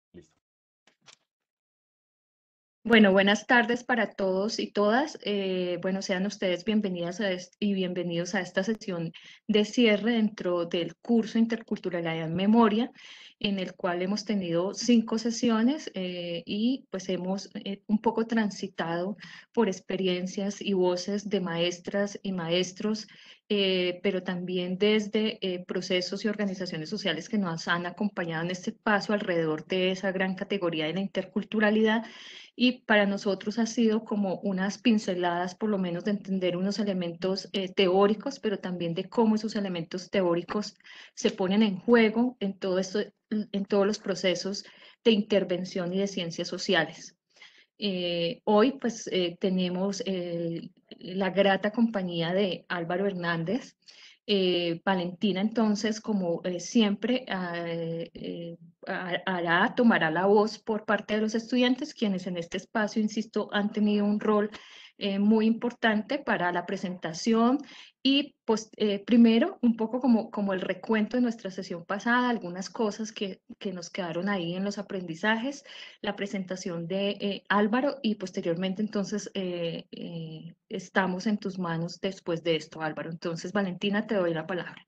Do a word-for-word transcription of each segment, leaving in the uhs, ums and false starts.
Listo. Bueno, buenas tardes para todos y todas. Eh, bueno, sean ustedes bienvenidas a est- y bienvenidos a esta sesión de cierre dentro del curso Interculturalidad en Memoria, en el cual hemos tenido cinco sesiones eh, y pues hemos eh, un poco transitado por experiencias y voces de maestras y maestros, eh, pero también desde eh, procesos y organizaciones sociales que nos han acompañado en este paso alrededor de esa gran categoría de la interculturalidad, y para nosotros ha sido como unas pinceladas, por lo menos, de entender unos elementos eh, teóricos, pero también de cómo esos elementos teóricos se ponen en juego en todo esto, en todos los procesos de intervención y de ciencias sociales. Eh, hoy pues eh, tenemos eh, la grata compañía de Álvaro Hernández. Eh, Valentina entonces, como eh, siempre, ah, eh, hará, tomará la voz por parte de los estudiantes, quienes en este espacio, insisto, han tenido un rol eh, muy importante para la presentación y pues eh, primero un poco como, como el recuento de nuestra sesión pasada, algunas cosas que, que nos quedaron ahí en los aprendizajes, la presentación de eh, Álvaro y posteriormente entonces eh, eh, estamos en tus manos después de esto, Álvaro. Entonces, Valentina, te doy la palabra.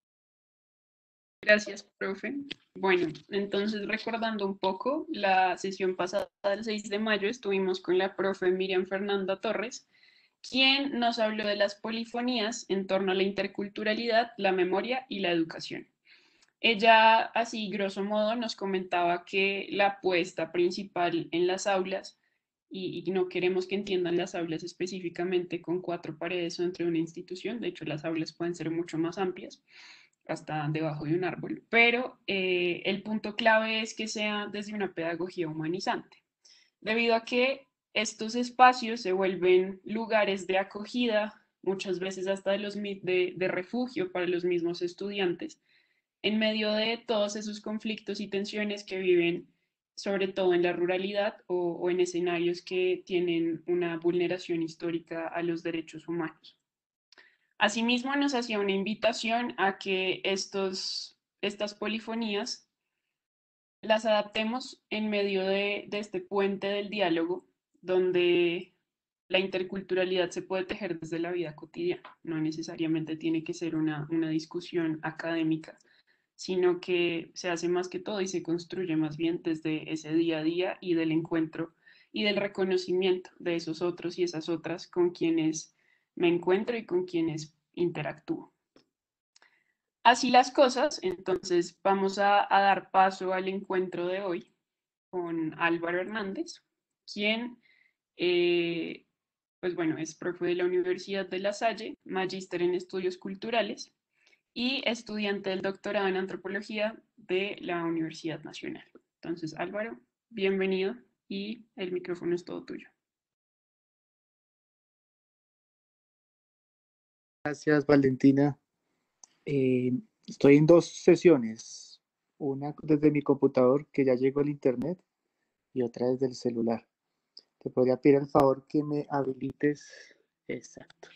Gracias, profe. Bueno, entonces recordando un poco, la sesión pasada del seis de mayo estuvimos con la profe Miriam Fernanda Torres, quien nos habló de las polifonías en torno a la interculturalidad, la memoria y la educación. Ella, así grosso modo, nos comentaba que la apuesta principal en las aulas, y, y no queremos que entiendan las aulas específicamente con cuatro paredes o entre una institución, de hecho las aulas pueden ser mucho más amplias, hasta debajo de un árbol, pero eh, el punto clave es que sea desde una pedagogía humanizante, debido a que estos espacios se vuelven lugares de acogida, muchas veces hasta de, los, de, de refugio para los mismos estudiantes, en medio de todos esos conflictos y tensiones que viven, sobre todo en la ruralidad o, o en escenarios que tienen una vulneración histórica a los derechos humanos. Asimismo, nos hacía una invitación a que estos, estas polifonías las adaptemos en medio de, de este puente del diálogo, donde la interculturalidad se puede tejer desde la vida cotidiana. No necesariamente tiene que ser una, una discusión académica, sino que se hace más que todo y se construye más bien desde ese día a día y del encuentro y del reconocimiento de esos otros y esas otras con quienes me encuentro y con quienes interactúo. Así las cosas, entonces vamos a, a dar paso al encuentro de hoy con Álvaro Hernández, quien, eh, pues bueno, es profe de la Universidad de La Salle, magíster en estudios culturales y estudiante del doctorado en antropología de la Universidad Nacional. Entonces, Álvaro, bienvenido y el micrófono es todo tuyo. Gracias, Valentina. Eh, estoy en dos sesiones, una desde mi computador, que ya llegó el internet, y otra desde el celular. Te podría pedir el favor que me habilites. Exacto.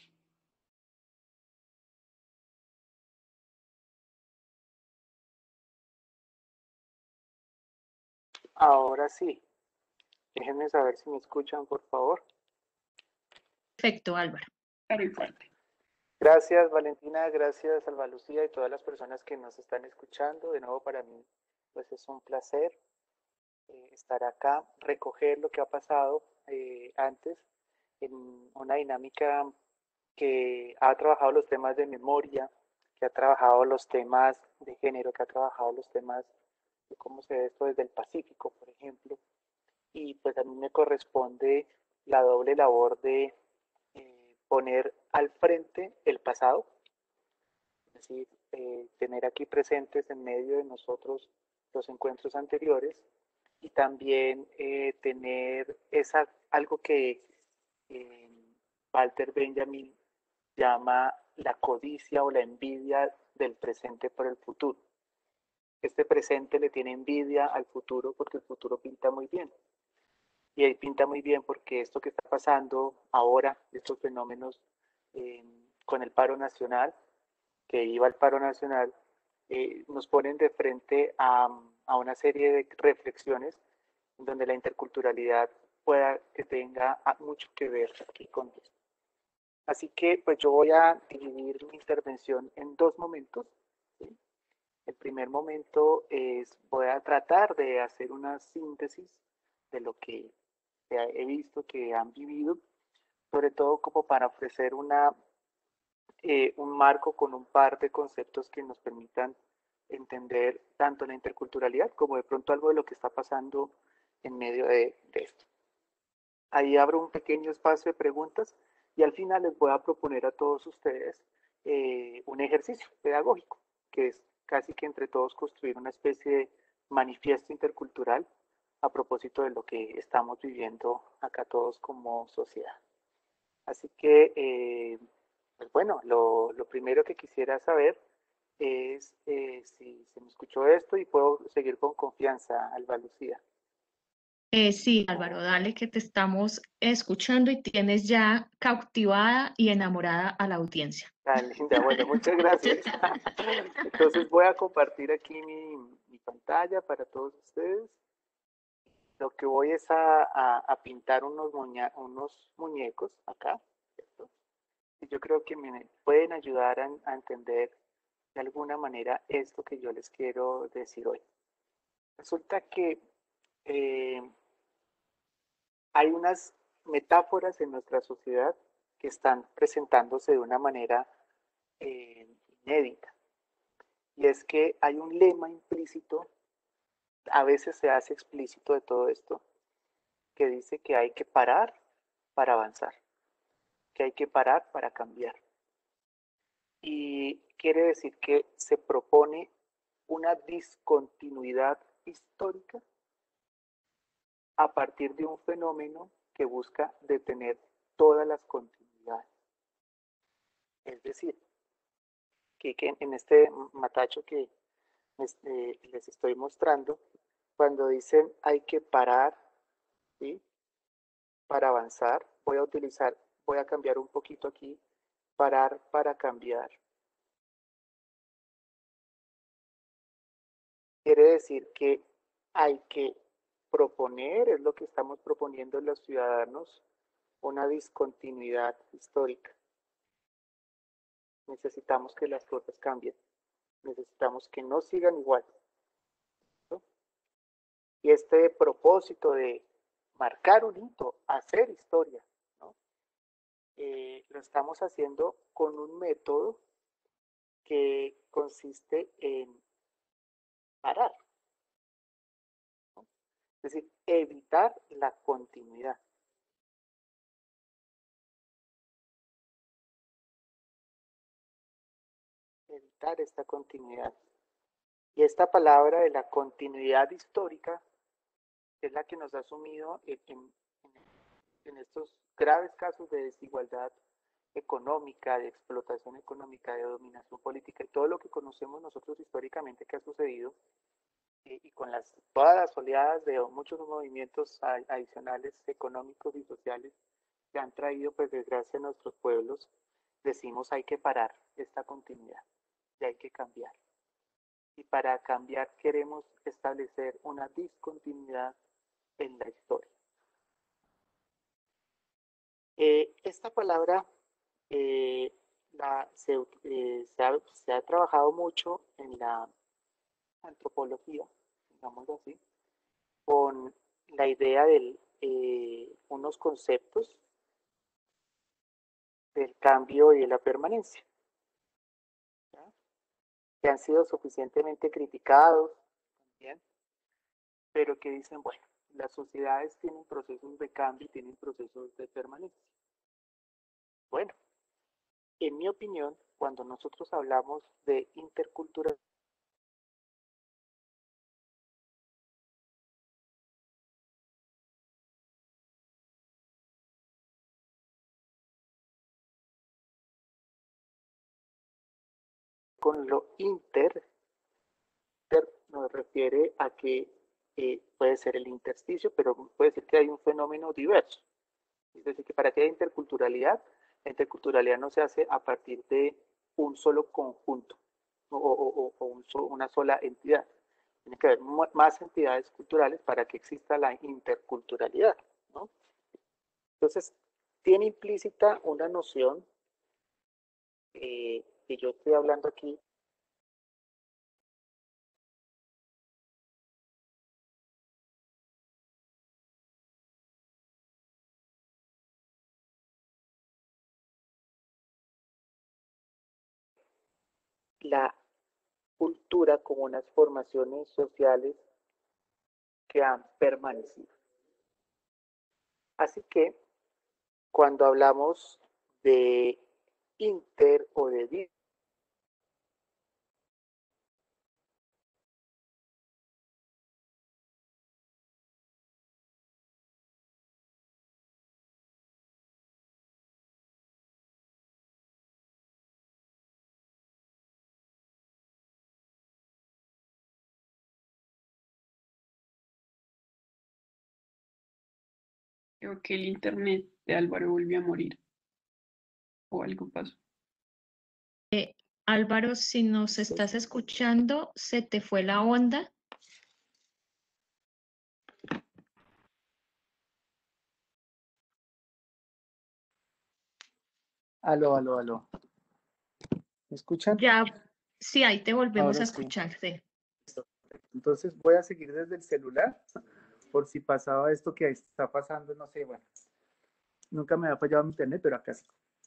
Ahora sí. Déjenme saber si me escuchan, por favor. Perfecto, Álvaro. Claro y fuerte. Gracias, Valentina, gracias, Alba Lucía y todas las personas que nos están escuchando. De nuevo, para mí, pues es un placer eh, estar acá, recoger lo que ha pasado eh, antes en una dinámica que ha trabajado los temas de memoria, que ha trabajado los temas de género, que ha trabajado los temas de cómo se ve esto desde el Pacífico, por ejemplo. Y pues a mí me corresponde la doble labor de eh, poner al frente el pasado, es decir, eh, tener aquí presentes en medio de nosotros los encuentros anteriores y también eh, tener esa, algo que eh, Walter Benjamin llama la codicia o la envidia del presente por el futuro. Este presente le tiene envidia al futuro porque el futuro pinta muy bien. Y ahí pinta muy bien porque esto que está pasando ahora, estos fenómenos eh, con el paro nacional, que iba al paro nacional, eh, nos ponen de frente a, a una serie de reflexiones en donde la interculturalidad pueda que tenga mucho que ver aquí con esto. Así que pues yo voy a dividir mi intervención en dos momentos. ¿Sí? El primer momento es, voy a tratar de hacer una síntesis de lo que he visto, que han vivido, sobre todo como para ofrecer una, eh, un marco con un par de conceptos que nos permitan entender tanto la interculturalidad como de pronto algo de lo que está pasando en medio de, de esto. Ahí abro un pequeño espacio de preguntas y al final les voy a proponer a todos ustedes eh, un ejercicio pedagógico, que es casi que entre todos construir una especie de manifiesto intercultural a propósito de lo que estamos viviendo acá todos como sociedad. Así que, eh, pues bueno, lo, lo primero que quisiera saber es eh, si se me escuchó esto y puedo seguir con confianza, Alba Lucía. Eh, sí, Álvaro, dale que te estamos escuchando y tienes ya cautivada y enamorada a la audiencia. Tan linda, bueno, muchas gracias. Entonces voy a compartir aquí mi, mi pantalla para todos ustedes. Lo que voy es a, a, a pintar unos, muña, unos muñecos acá, ¿cierto? Y yo creo que me pueden ayudar a, a entender de alguna manera esto que yo les quiero decir hoy. Resulta que eh, hay unas metáforas en nuestra sociedad que están presentándose de una manera eh, inédita. Y es que hay un lema implícito, a veces se hace explícito de todo esto, que dice que hay que parar para avanzar, que hay que parar para cambiar. Y quiere decir que se propone una discontinuidad histórica a partir de un fenómeno que busca detener todas las continuidades. Es decir, que, que en este matacho que este, les estoy mostrando, cuando dicen hay que parar, ¿sí? Para avanzar, voy a utilizar, voy a cambiar un poquito aquí, parar para cambiar. Quiere decir que hay que proponer, es lo que estamos proponiendo los ciudadanos, una discontinuidad histórica. Necesitamos que las cosas cambien, necesitamos que no sigan igual. ¿No? Y este propósito de marcar un hito, hacer historia, ¿no? eh, lo estamos haciendo con un método que consiste en parar, ¿no? Es decir, evitar la continuidad. Evitar esta continuidad. Y esta palabra de la continuidad histórica es la que nos ha sumido en, en, en estos graves casos de desigualdad económica, de explotación económica, de dominación política y todo lo que conocemos nosotros históricamente que ha sucedido eh, y con las, todas las oleadas de muchos movimientos adicionales económicos y sociales que han traído pues desgracia a nuestros pueblos, decimos hay que parar esta continuidad y hay que cambiar. Y para cambiar queremos establecer una discontinuidad en la historia. Eh, esta palabra eh, la, se, eh, se, ha, se ha trabajado mucho en la antropología, digámoslo así, con la idea de eh, unos conceptos del cambio y de la permanencia, ¿ya? Que han sido suficientemente criticados también, pero que dicen, bueno, las sociedades tienen procesos de cambio y tienen procesos de permanencia. Bueno, en mi opinión, cuando nosotros hablamos de interculturalidad, con lo inter, inter nos refiere a que eh, puede ser el intersticio, pero puede decir que hay un fenómeno diverso. Es decir, que para que haya interculturalidad, la interculturalidad no se hace a partir de un solo conjunto o, o, o un, una sola entidad. Tiene que haber más entidades culturales para que exista la interculturalidad, ¿no? Entonces, tiene implícita una noción eh, que yo estoy hablando aquí, la cultura como unas formaciones sociales que han permanecido. Así que cuando hablamos de inter o de Creo que el internet de Álvaro volvió a morir o algo pasó. Álvaro, si nos estás escuchando, se te fue la onda. Aló, aló, aló. ¿Me escuchan? Ya, sí, ahí te volvemos Ahora a sí. escuchar, sí. Entonces voy a seguir desde el celular, por si pasaba esto que está pasando, no sé, bueno. Nunca me había fallado mi internet, pero acá sí.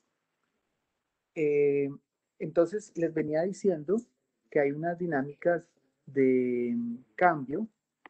Eh, entonces les venía diciendo que hay unas dinámicas de cambio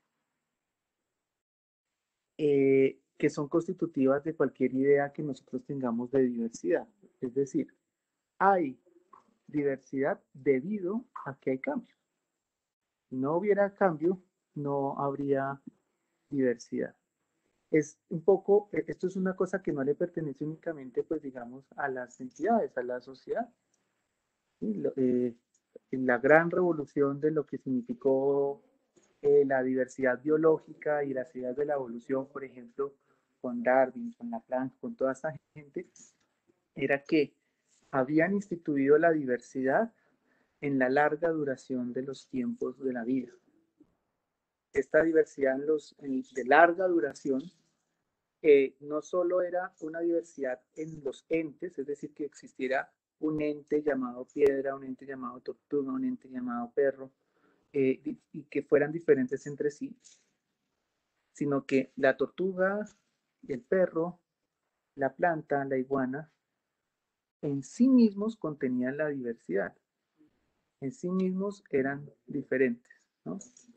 eh, que son constitutivas de cualquier idea que nosotros tengamos de diversidad. Es decir, hay diversidad debido a que hay cambio. Si no hubiera cambio, no habría diversidad. Es un poco, esto es una cosa que no le pertenece únicamente, pues digamos, a las entidades, a la sociedad. ¿Sí? Lo, eh, en la gran revolución de lo que significó eh, la diversidad biológica y las ideas de la evolución, por ejemplo, con Darwin, con Laplace, con toda esta gente, era que habían instituido la diversidad en la larga duración de los tiempos de la vida. Esta diversidad en los, en, de larga duración eh, no solo era una diversidad en los entes, es decir, que existiera un ente llamado piedra, un ente llamado tortuga, un ente llamado perro, eh, y, y que fueran diferentes entre sí, sino que la tortuga, el perro, la planta, la iguana, en sí mismos contenían la diversidad, en sí mismos eran diferentes, ¿no?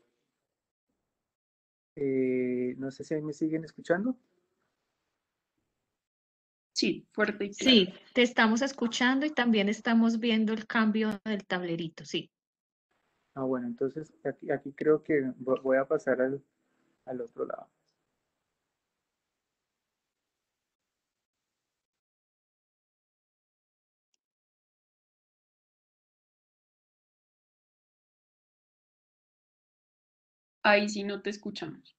Eh, no sé si ahí me siguen escuchando. Sí, fuerte y claro. Sí, te estamos escuchando y también estamos viendo el cambio del tablerito, sí. Ah, bueno, entonces aquí, aquí creo que voy a pasar al, al otro lado. Ahí sí no te escuchamos.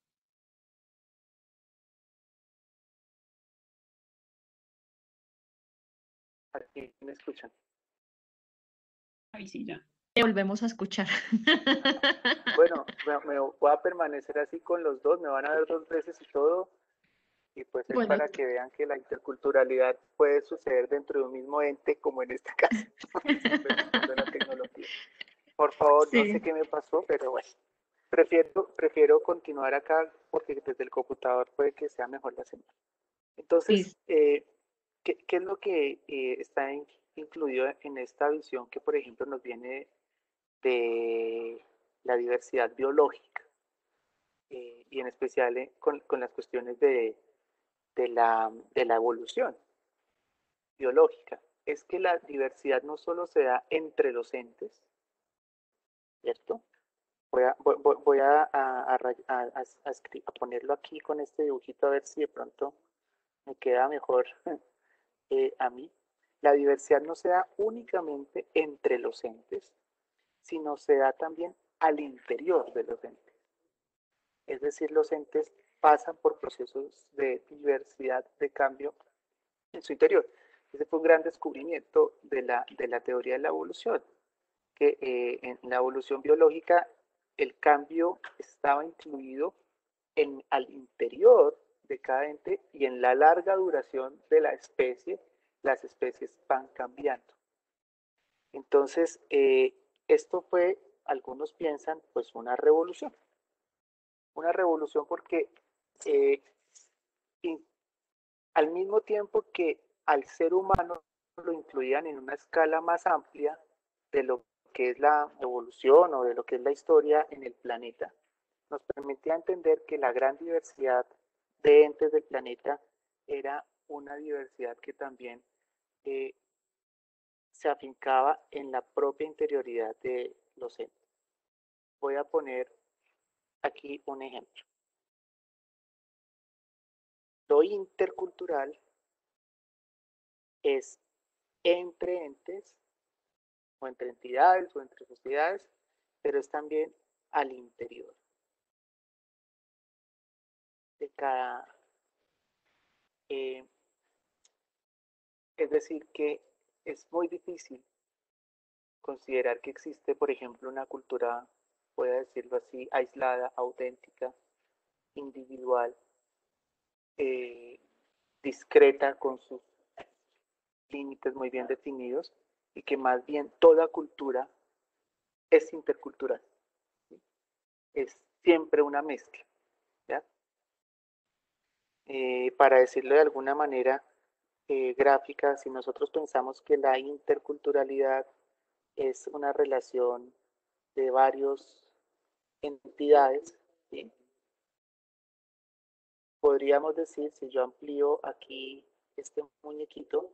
Aquí me escuchan. Ahí sí ya. Te volvemos a escuchar. Bueno, me, me voy a permanecer así con los dos, me van a ver dos veces y todo, y pues es Bueno, para que vean que la interculturalidad puede suceder dentro de un mismo ente, como en este caso, implementando la tecnología. Por favor, no sé sí, qué me pasó, pero bueno, prefiero, prefiero continuar acá porque desde el computador puede que sea mejor la señal. Entonces, sí, eh, ¿qué, ¿qué es lo que eh, está in, incluido en esta visión que, por ejemplo, nos viene de la diversidad biológica eh, y en especial eh, con, con, las cuestiones de, de, la, de la evolución biológica? Es que la diversidad no solo se da entre los entes, ¿cierto? Voy a, voy, voy a, a, a, a, a ponerlo aquí con este dibujito a ver si de pronto me queda mejor eh, a mí. La diversidad no se da únicamente entre los entes, sino se da también al interior de los entes. Es decir, los entes pasan por procesos de diversidad, de cambio en su interior. Ese fue un gran descubrimiento de la, de la teoría de la evolución, que eh, en la evolución biológica el cambio estaba incluido en, al interior de cada ente y en la larga duración de la especie, las especies van cambiando. Entonces, eh, esto fue, algunos piensan, pues una revolución. Una revolución porque eh, al mismo tiempo que al ser humano lo incluían en una escala más amplia de lo que es la evolución o de lo que es la historia en el planeta, nos permitía entender que la gran diversidad de entes del planeta era una diversidad que también eh, se afincaba en la propia interioridad de los entes. Voy a poner aquí un ejemplo. Lo intercultural es entre entes o entre entidades o entre sociedades, pero es también al interior de cada... Eh, es decir, que es muy difícil considerar que existe, por ejemplo, una cultura, voy a decirlo así, aislada, auténtica, individual, eh, discreta, con sus límites muy bien definidos, y que más bien toda cultura es intercultural. ¿Sí? Es siempre una mezcla. ¿Ya? Eh, para decirlo de alguna manera eh, gráfica, si nosotros pensamos que la interculturalidad es una relación de varias entidades, ¿sí? Podríamos decir, si yo amplío aquí este muñequito,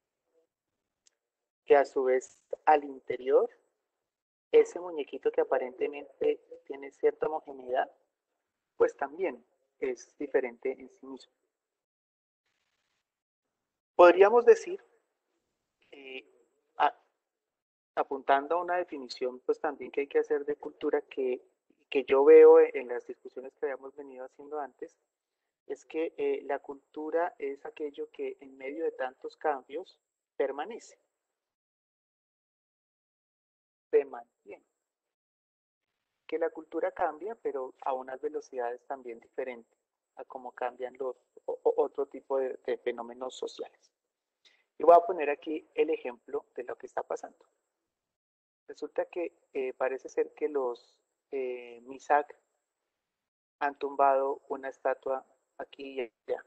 que a su vez al interior, ese muñequito que aparentemente tiene cierta homogeneidad, pues también es diferente en sí mismo. Podríamos decir, eh, a, apuntando a una definición pues también que hay que hacer de cultura, que, que yo veo en las discusiones que habíamos venido haciendo antes, es que eh, la cultura es aquello que en medio de tantos cambios permanece, se mantiene. Que la cultura cambia, pero a unas velocidades también diferentes a cómo cambian los o, o otro tipo de, de fenómenos sociales. Y voy a poner aquí el ejemplo de lo que está pasando. Resulta que eh, parece ser que los eh, Misak han tumbado una estatua aquí y allá.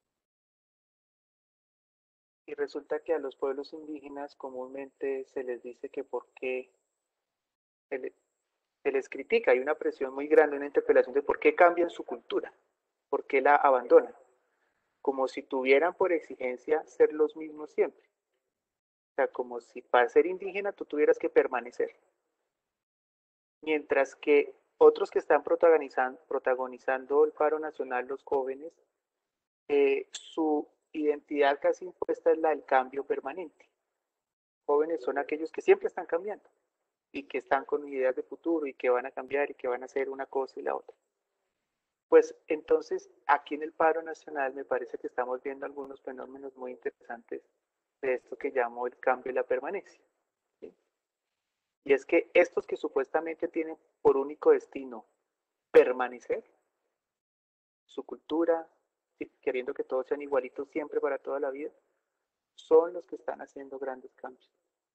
Y resulta que a los pueblos indígenas comúnmente se les dice que por qué se, le, se les critica, hay una presión muy grande, una interpelación de por qué cambian su cultura, por qué la abandonan, como si tuvieran por exigencia ser los mismos siempre. O sea, como si para ser indígena tú tuvieras que permanecer. Mientras que otros que están protagonizando, protagonizando el paro nacional, los jóvenes, eh, su identidad casi impuesta es la del cambio permanente. Jóvenes son aquellos que siempre están cambiando y que están con ideas de futuro y que van a cambiar y que van a hacer una cosa y la otra. Pues entonces aquí en el paro nacional me parece que estamos viendo algunos fenómenos muy interesantes de esto que llamo el cambio y la permanencia. ¿Sí? Y es que estos que supuestamente tienen por único destino permanecer, su cultura, queriendo que todos sean igualitos siempre para toda la vida, son los que están haciendo grandes cambios.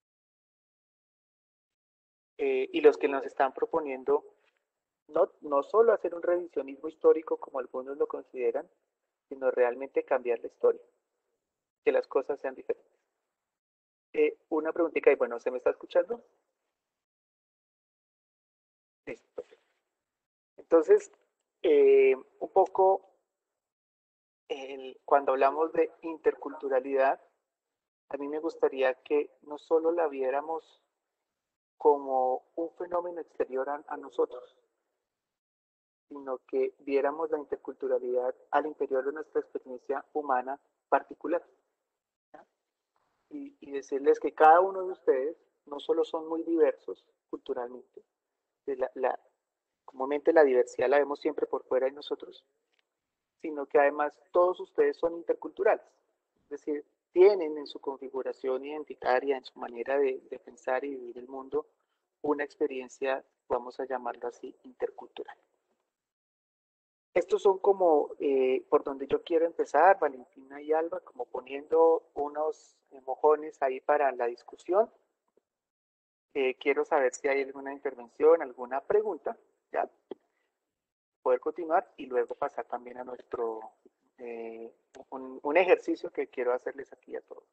Eh, y los que nos están proponiendo no, no solo hacer un revisionismo histórico como algunos lo consideran, sino realmente cambiar la historia, que las cosas sean diferentes. Eh, una preguntita, y bueno, ¿se me está escuchando? Listo. Entonces, eh, un poco, el, cuando hablamos de interculturalidad, a mí me gustaría que no solo la viéramos como un fenómeno exterior a, a nosotros, sino que viéramos la interculturalidad al interior de nuestra experiencia humana particular. Y, y decirles que cada uno de ustedes no solo son muy diversos culturalmente, la, la, comúnmente la diversidad la vemos siempre por fuera de nosotros, sino que además todos ustedes son interculturales, es decir, tienen en su configuración identitaria, en su manera de, de pensar y vivir el mundo, una experiencia vamos a llamarlo así, intercultural. Estos son como eh, por donde yo quiero empezar, Valentina y Alba, como poniendo unos mojones ahí para la discusión. Eh, quiero saber si hay alguna intervención, alguna pregunta, ya, poder continuar y luego pasar también a nuestro, eh, un, un ejercicio que quiero hacerles aquí a todos.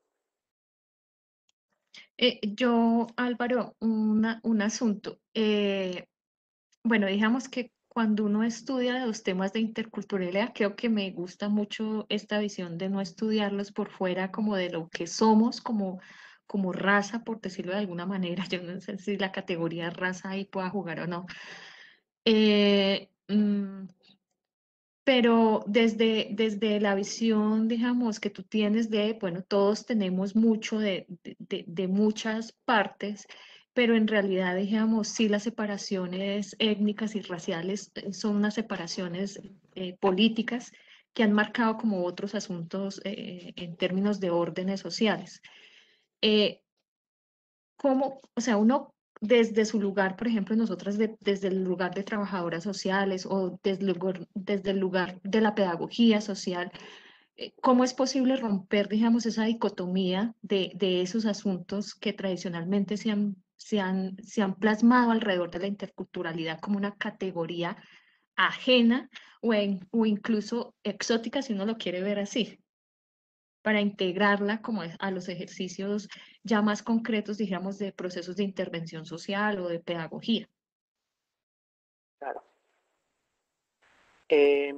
Eh, yo, Álvaro, una- un asunto. Eh, bueno, digamos que cuando uno estudia los temas de interculturalidad, creo que me gusta mucho esta visión de no estudiarlos por fuera como de lo que somos, como, como raza, por decirlo de alguna manera. Yo no sé si la categoría raza ahí pueda jugar o no. Eh, mm, pero desde, desde la visión, digamos, que tú tienes de, bueno, todos tenemos mucho de, de, de- de muchas partes, pero en realidad, digamos, sí las separaciones étnicas y raciales eh, son unas separaciones eh, políticas que han marcado como otros asuntos eh, en términos de órdenes sociales. Eh, cómo, o sea, uno desde su lugar, por ejemplo, nosotras de- desde el lugar de trabajadoras sociales o desde el lugar, desde el lugar de la pedagogía social, eh, ¿cómo es posible romper, digamos, esa dicotomía de, de esos asuntos que tradicionalmente se han, se han, se han plasmado alrededor de la interculturalidad como una categoría ajena o, en- o incluso exótica, si uno lo quiere ver así? Para integrarla como es- a los ejercicios ya más concretos, digamos, de procesos de intervención social o de pedagogía. Claro. Eh,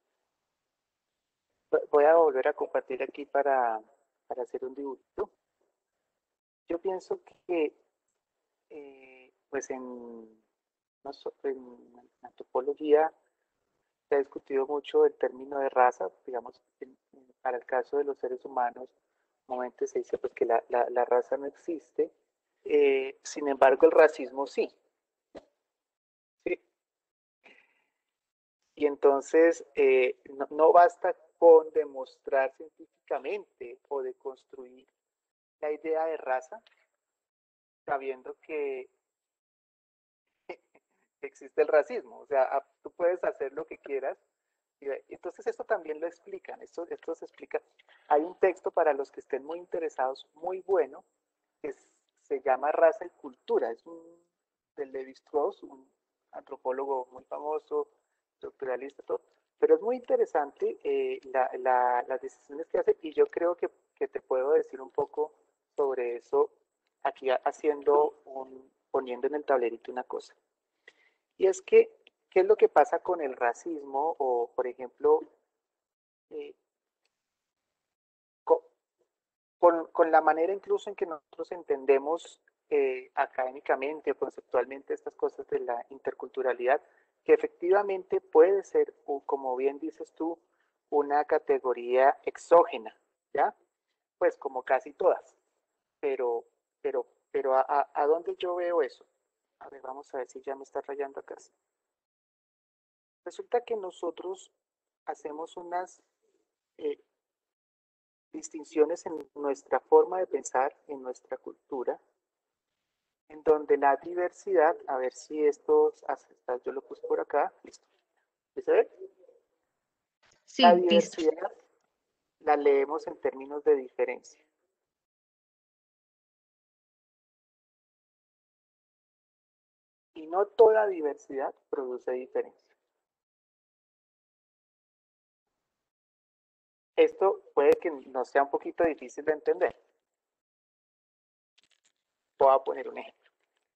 voy a volver a compartir aquí para, para hacer un dibujito. Yo pienso que, eh, pues en, no so- en antropología se ha discutido mucho el término de raza, digamos, en- en- para el caso de los seres humanos, normalmente se dice pues que la, la, la raza no existe, eh, sin embargo el racismo sí, ¿sí? Y entonces eh, no, no basta con demostrar científicamente o de construir la idea de raza, sabiendo que existe el racismo, o sea, tú puedes hacer lo que quieras. Y entonces esto también lo explican, esto, esto se explica. Hay un texto para los que estén muy interesados, muy bueno, que se llama Raza y Cultura, es un, de Levi-Strauss, un antropólogo muy famoso, estructuralista, todo, pero es muy interesante eh, la, la, las decisiones que hace y yo creo que, que, te puedo decir un poco sobre eso aquí haciendo un, poniendo en el tablerito una cosa. Y es que, ¿qué es lo que pasa con el racismo o, por ejemplo, eh, con, con, con, la manera incluso en que nosotros entendemos eh, académicamente o conceptualmente estas cosas de la interculturalidad, que efectivamente puede ser, como bien dices tú, una categoría exógena, ¿ya? Pues como casi todas, pero, pero, pero ¿a, a, a dónde yo veo eso? A ver, vamos a ver si ya me está rayando acá. Resulta que nosotros hacemos unas eh, distinciones en nuestra forma de pensar, en nuestra cultura, en donde la diversidad, a ver si esto, yo lo puse por acá, listo. ¿Se ve? La Sí, listo. diversidad la leemos en términos de diferencia. Y no toda diversidad produce diferencia. Esto puede que nos sea un poquito difícil de entender. Voy a poner un ejemplo.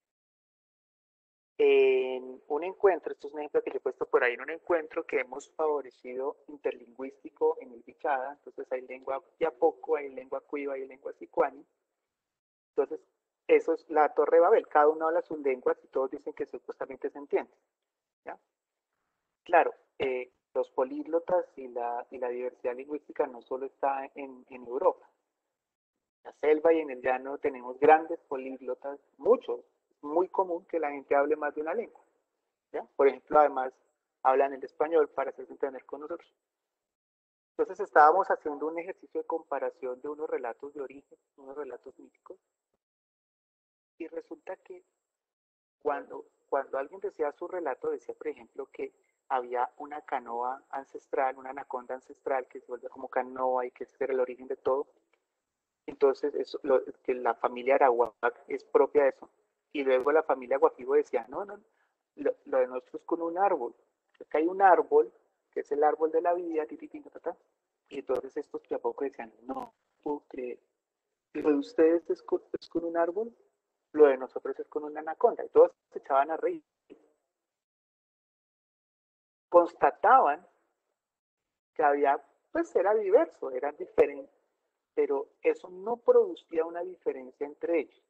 En un encuentro, esto es un ejemplo que yo he puesto por ahí, en un encuentro que hemos favorecido interlingüístico en el Bichada, entonces hay lengua yapoco, hay lengua cuiva, hay lengua sicuani. Entonces, eso es la Torre Babel, cada uno habla sus lenguas y todos dicen que supuestamente se entiende. ¿Ya? Claro, eh, los políglotas y la, y la diversidad lingüística no solo está en, en Europa. En la selva y en el llano tenemos grandes políglotas, muchos. Es muy común que la gente hable más de una lengua. ¿Ya? Por ejemplo, además, hablan el español para hacerse entender con nosotros. Entonces estábamos haciendo un ejercicio de comparación de unos relatos de origen, unos relatos míticos, y resulta que Cuando, cuando alguien decía su relato, decía, por ejemplo, que había una canoa ancestral, una anaconda ancestral que se vuelve como canoa y que ese era el origen de todo. Entonces, eso, lo, que la familia Arawak es propia de eso. Y luego la familia Guafibo decía, no, no, lo, lo de nosotros es con un árbol. Acá hay un árbol, que es el árbol de la vida, ti, ti, ti, ta, ta. Y entonces estos tampoco decían, no, puedo creer. Lo de ustedes es con, es con un árbol, lo de nosotros es con una anaconda. Y todos se echaban a reír. Constataban que había, pues era diverso, eran diferentes, pero eso no producía una diferencia entre ellos.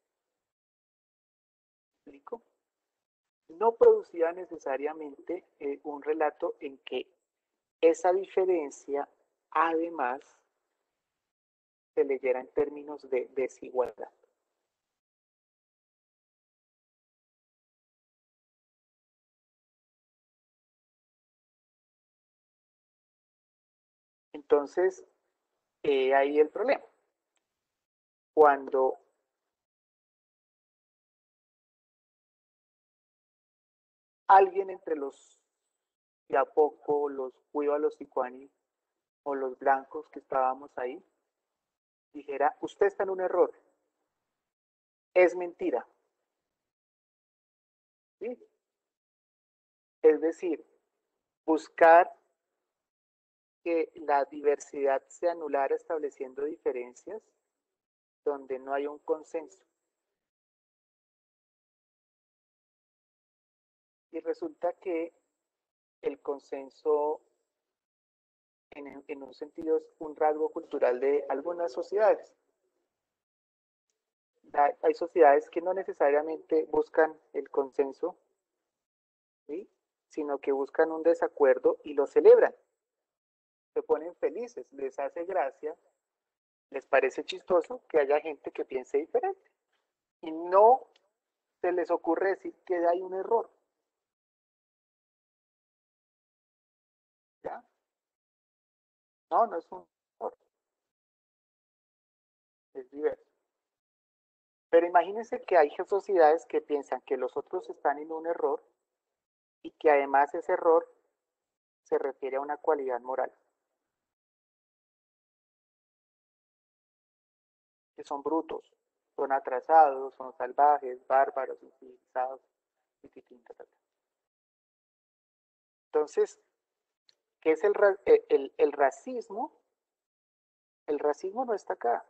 ¿Me explico? No producía necesariamente eh, un relato en que esa diferencia además se leyera en términos de desigualdad. Entonces, eh, ahí el problema. Cuando alguien entre los de a poco, los cuiva, los ticuani o los blancos que estábamos ahí, dijera, usted está en un error, es mentira. ¿Sí? Es decir, buscar que la diversidad se anulara estableciendo diferencias donde no hay un consenso. Y resulta que el consenso, en, en un sentido, es un rasgo cultural de algunas sociedades. Hay sociedades que no necesariamente buscan el consenso, ¿sí?, sino que buscan un desacuerdo y lo celebran. Se ponen felices, les hace gracia, les parece chistoso que haya gente que piense diferente. Y no se les ocurre decir que hay un error. ¿Ya? No, no es un error. Es diverso. Pero imagínense que hay sociedades que piensan que los otros están en un error y que además ese error se refiere a una cualidad moral. Que son brutos, son atrasados, son salvajes, bárbaros, incivilizados. Entonces, ¿qué es el, el, el racismo? El racismo no está acá.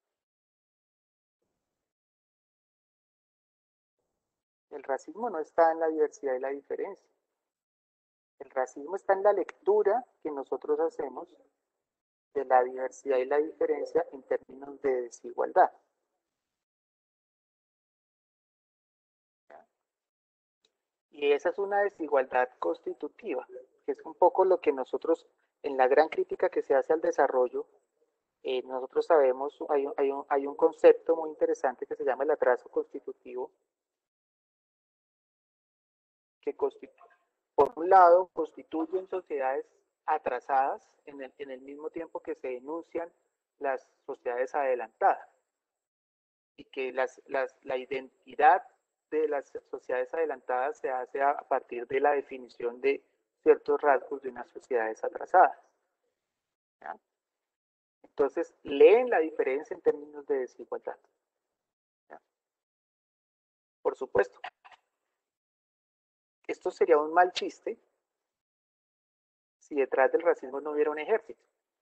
El racismo no está en la diversidad y la diferencia. El racismo está en la lectura que nosotros hacemos de la diversidad y la diferencia en términos de desigualdad. ¿Ya? Y esa es una desigualdad constitutiva, que es un poco lo que nosotros, en la gran crítica que se hace al desarrollo, eh, nosotros sabemos, hay, hay, un, hay un concepto muy interesante que se llama el atraso constitutivo, que constituye, por un lado, constituyen sociedades atrasadas en el, en el mismo tiempo que se denuncian las sociedades adelantadas y que las, las, la identidad de las sociedades adelantadas se hace a partir de la definición de ciertos rasgos de unas sociedades atrasadas. ¿Ya? Entonces, leen la diferencia en términos de desigualdad. ¿Ya? Por supuesto, esto sería un mal chiste si detrás del racismo no hubiera un ejército,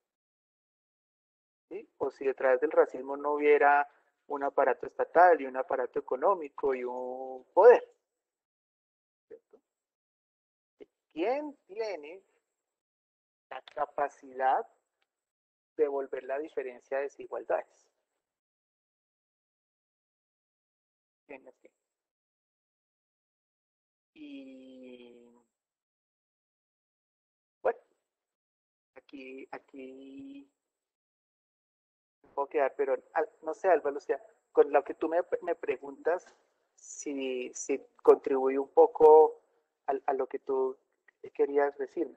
¿sí? O si detrás del racismo no hubiera un aparato estatal y un aparato económico y un poder. ¿Cierto? ¿Quién tiene la capacidad de volver la diferencia a desigualdades? ¿Quién es quién? Y bueno, aquí, aquí me puedo quedar, pero no sé, Álvaro, o sea, con lo que tú me, me preguntas, si, si contribuye un poco a, a lo que tú querías decirme.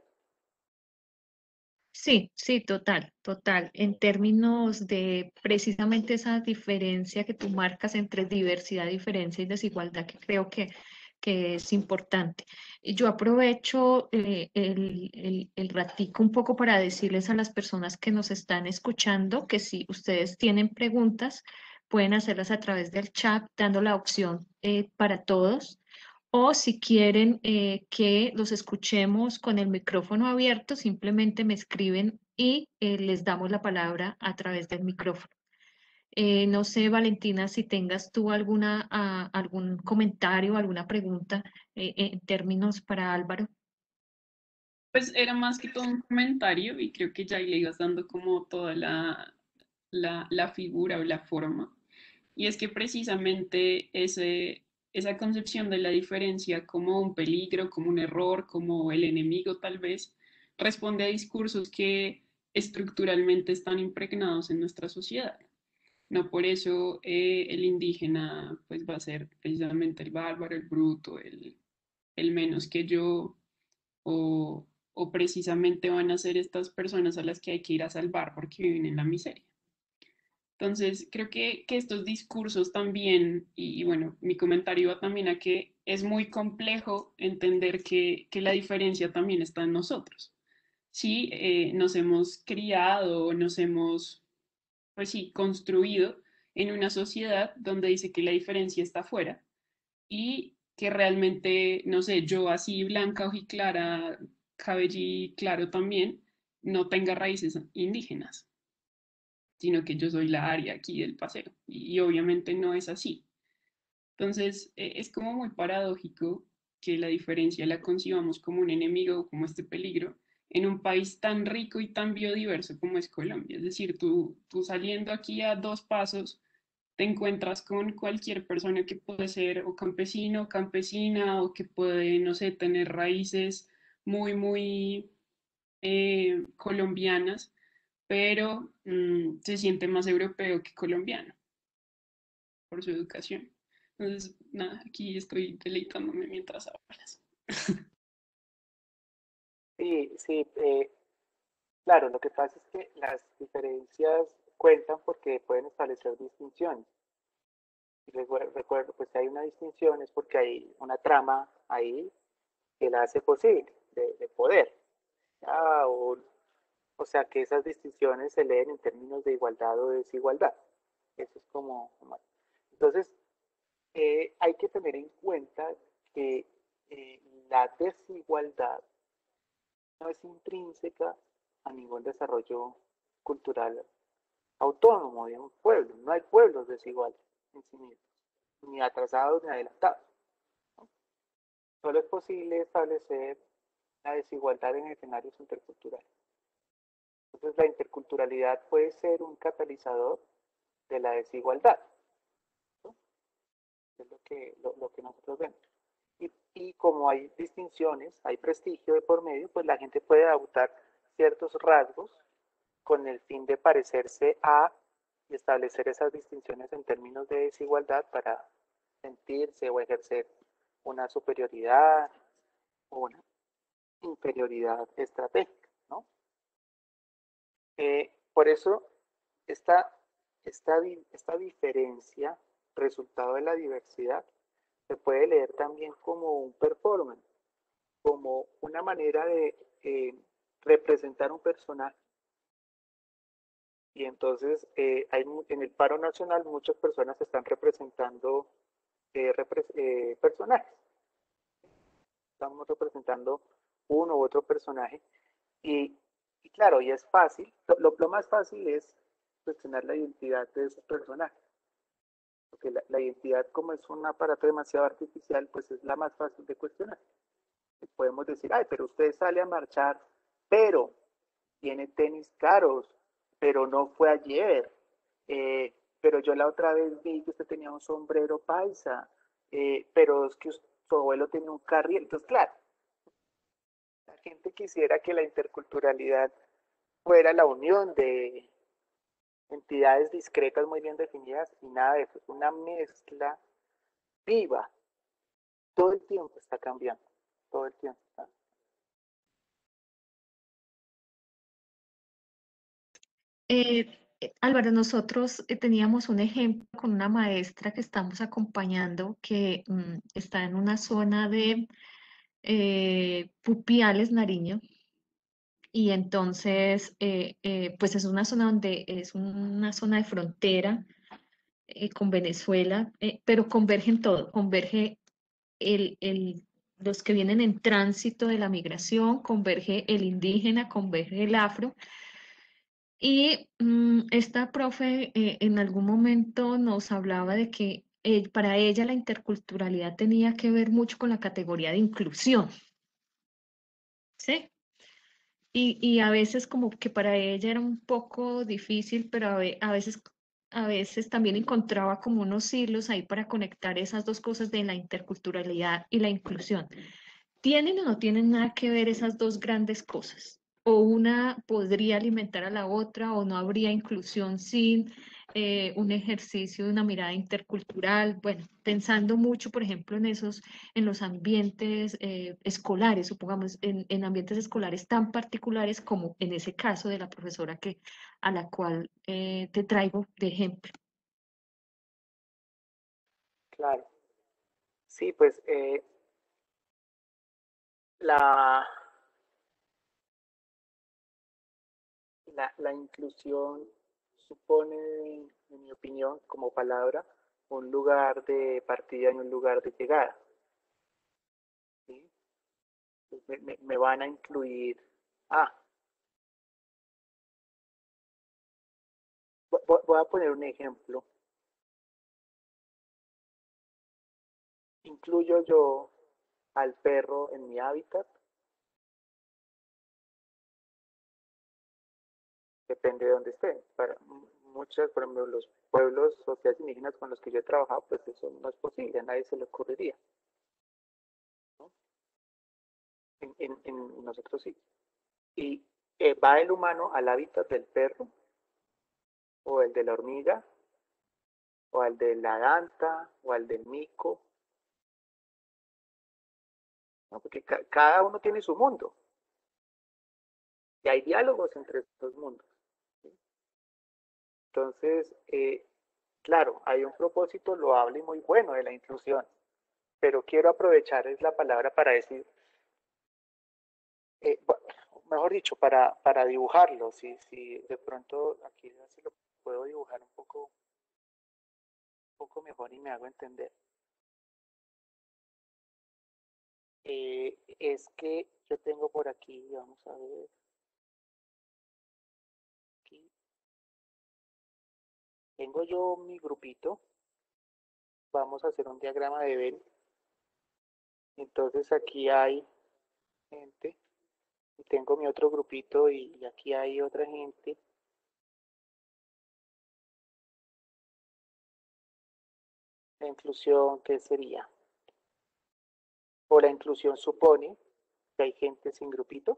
Sí, sí, total, total. En términos de precisamente esa diferencia que tú marcas entre diversidad, diferencia y desigualdad, que creo que que es importante. Y yo aprovecho eh, el, el, el ratico un poco para decirles a las personas que nos están escuchando que si ustedes tienen preguntas, pueden hacerlas a través del chat, dando la opción eh, para todos. O si quieren eh, que los escuchemos con el micrófono abierto, simplemente me escriben y eh, les damos la palabra a través del micrófono. Eh, no sé, Valentina, si tengas tú alguna, ah, algún comentario, alguna pregunta eh, en términos para Álvaro. Pues era más que todo un comentario y creo que ya le ibas dando como toda la, la, la figura o la forma. Y es que precisamente ese, esa concepción de la diferencia como un peligro, como un error, como el enemigo tal vez, responde a discursos que estructuralmente están impregnados en nuestra sociedad. No por eso eh, el indígena pues va a ser precisamente el bárbaro, el bruto, el, el menos que yo, o, o precisamente van a ser estas personas a las que hay que ir a salvar porque viven en la miseria. Entonces, creo que, que estos discursos también, y, y, bueno, mi comentario va también a que es muy complejo entender que, que la diferencia también está en nosotros. Sí, eh, nos hemos criado, nos hemos, pues sí, construido en una sociedad donde dice que la diferencia está afuera y que realmente, no sé, yo así blanca, ojiclara, cabello claro también, no tenga raíces indígenas, sino que yo soy la Aria aquí del paseo. Y, y obviamente no es así. Entonces, eh, es como muy paradójico que la diferencia la concibamos como un enemigo, como este peligro, en un país tan rico y tan biodiverso como es Colombia. Es decir, tú, tú saliendo aquí a dos pasos, te encuentras con cualquier persona que puede ser o campesino, o campesina, o que puede, no sé, tener raíces muy, muy eh, colombianas, pero mmm, se siente más europeo que colombiano por su educación. Entonces, nada, aquí estoy deleitándome mientras hablas. Sí, sí, eh, claro, lo que pasa es que las diferencias cuentan porque pueden establecer distinciones. Y recuerdo, pues si hay una distinción es porque hay una trama ahí que la hace posible, de, de poder. Ah, o, o sea, que esas distinciones se leen en términos de igualdad o desigualdad. Eso es como... como entonces, eh, hay que tener en cuenta que eh, la desigualdad no es intrínseca a ningún desarrollo cultural autónomo de un pueblo. No hay pueblos desiguales en sí mismos, ni atrasados ni adelantados. ¿No? Solo es posible establecer la desigualdad en escenarios interculturales. Entonces, la interculturalidad puede ser un catalizador de la desigualdad. ¿No? Es lo que, lo, lo que nosotros vemos. Y, y como hay distinciones, hay prestigio de por medio, pues la gente puede adoptar ciertos rasgos con el fin de parecerse a y establecer esas distinciones en términos de desigualdad para sentirse o ejercer una superioridad o una inferioridad estratégica, ¿no? Eh, por eso, esta, esta, esta diferencia, resultado de la diversidad, se puede leer también como un performance, como una manera de eh, representar un personaje. Y entonces eh, hay, en el paro nacional muchas personas están representando eh, repre eh, personajes. Estamos representando uno u otro personaje. Y, y claro, y es fácil, lo, lo, más fácil es cuestionar la identidad de esos personajes. Porque la, la identidad, como es un aparato demasiado artificial, pues es la más fácil de cuestionar. Y podemos decir, ay, pero usted sale a marchar, pero tiene tenis caros, pero no fue ayer. Eh, pero yo la otra vez vi que usted tenía un sombrero paisa, eh, pero es que su abuelo tenía un carril. Entonces, claro, la gente quisiera que la interculturalidad fuera la unión de entidades discretas muy bien definidas y nada de eso, es una mezcla viva. Todo el tiempo está cambiando, todo el tiempo está. Eh, Álvaro, nosotros eh, teníamos un ejemplo con una maestra que estamos acompañando que mm, está en una zona de eh, Pupiales, Nariño, y entonces, eh, eh, pues es una zona donde es una zona de frontera eh, con Venezuela, eh, pero convergen todo, converge el, el- los que vienen en tránsito de la migración, converge el indígena, converge el afro. Y mm, esta profe eh, en algún momento nos hablaba de que eh, para ella la interculturalidad tenía que ver mucho con la categoría de inclusión, ¿sí? Y, y a veces como que para ella era un poco difícil, pero a, ve- a veces, a veces también encontraba como unos hilos ahí para conectar esas dos cosas de la interculturalidad y la inclusión. ¿Tienen o no tienen nada que ver esas dos grandes cosas? ¿O una podría alimentar a la otra o no habría inclusión sin eh, un ejercicio de una mirada intercultural? Bueno, pensando mucho, por ejemplo, en esos, en los ambientes eh, escolares, supongamos, en, en ambientes escolares tan particulares como en ese caso de la profesora que, a la cual eh, te traigo de ejemplo. Claro. Sí, pues eh, la, la, la inclusión supone, en mi opinión, como palabra, un lugar de partida y un lugar de llegada. ¿Sí? Pues me, me, me van a incluir. Ah, vo- voy a poner un ejemplo. ¿Incluyo yo al perro en mi hábitat? Depende de dónde esté. Para muchas, por ejemplo, los pueblos sociales indígenas con los que yo he trabajado, pues eso no es posible, a nadie se le ocurriría, ¿no? En, en, en nosotros sí. Y eh, va el humano al hábitat del perro, o el de la hormiga, o al de la danta, o al del mico, ¿no? Porque ca cada uno tiene su mundo, y hay diálogos entre estos mundos, ¿sí? Entonces, eh, claro, hay un propósito loable y muy bueno de la inclusión, pero quiero aprovechar es la palabra para decir, eh, mejor dicho, para, para dibujarlo, si, si de pronto aquí se lo puedo dibujar un poco, un poco mejor y me hago entender. Eh, es que yo tengo por aquí, vamos a ver, aquí, tengo yo mi grupito, vamos a hacer un diagrama de Venn, entonces aquí hay gente, y tengo mi otro grupito y, y aquí hay otra gente. La inclusión, ¿qué sería? O la inclusión supone que hay gente sin grupito.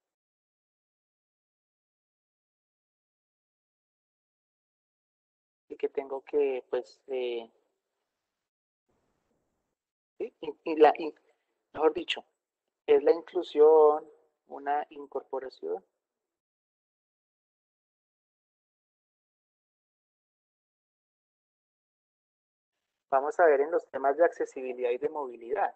Y que tengo que, pues, eh, ¿sí? y, y la, y, mejor dicho, es la inclusión, una incorporación. Vamos a ver en los temas de accesibilidad y de movilidad.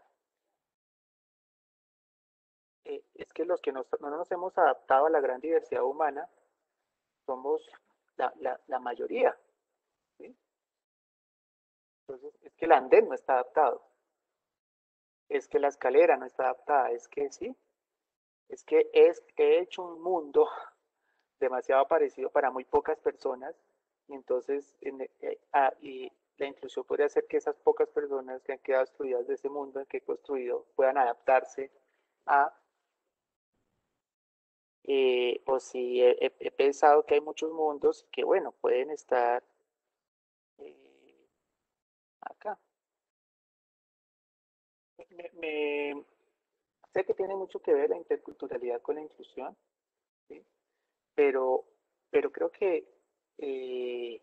Eh, es que los que nos, no nos hemos adaptado a la gran diversidad humana somos la, la, la mayoría. ¿Sí? Entonces, es que el andén no está adaptado, es que la escalera no está adaptada, es que sí, es que es, he hecho un mundo demasiado parecido para muy pocas personas y entonces en, eh, ah, y la inclusión podría hacer que esas pocas personas que han quedado excluidas de ese mundo en que he construido puedan adaptarse a, eh, o si he, he, he, pensado que hay muchos mundos que bueno, pueden estar eh, acá. Me, me, sé que tiene mucho que ver la interculturalidad con la inclusión, ¿sí? pero, pero creo que eh,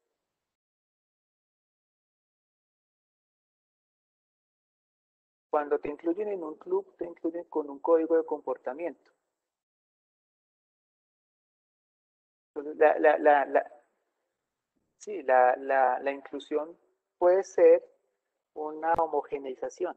cuando te incluyen en un club, te incluyen con un código de comportamiento. Entonces, la, la, la, la, Sí, la, la, la inclusión puede ser una homogeneización.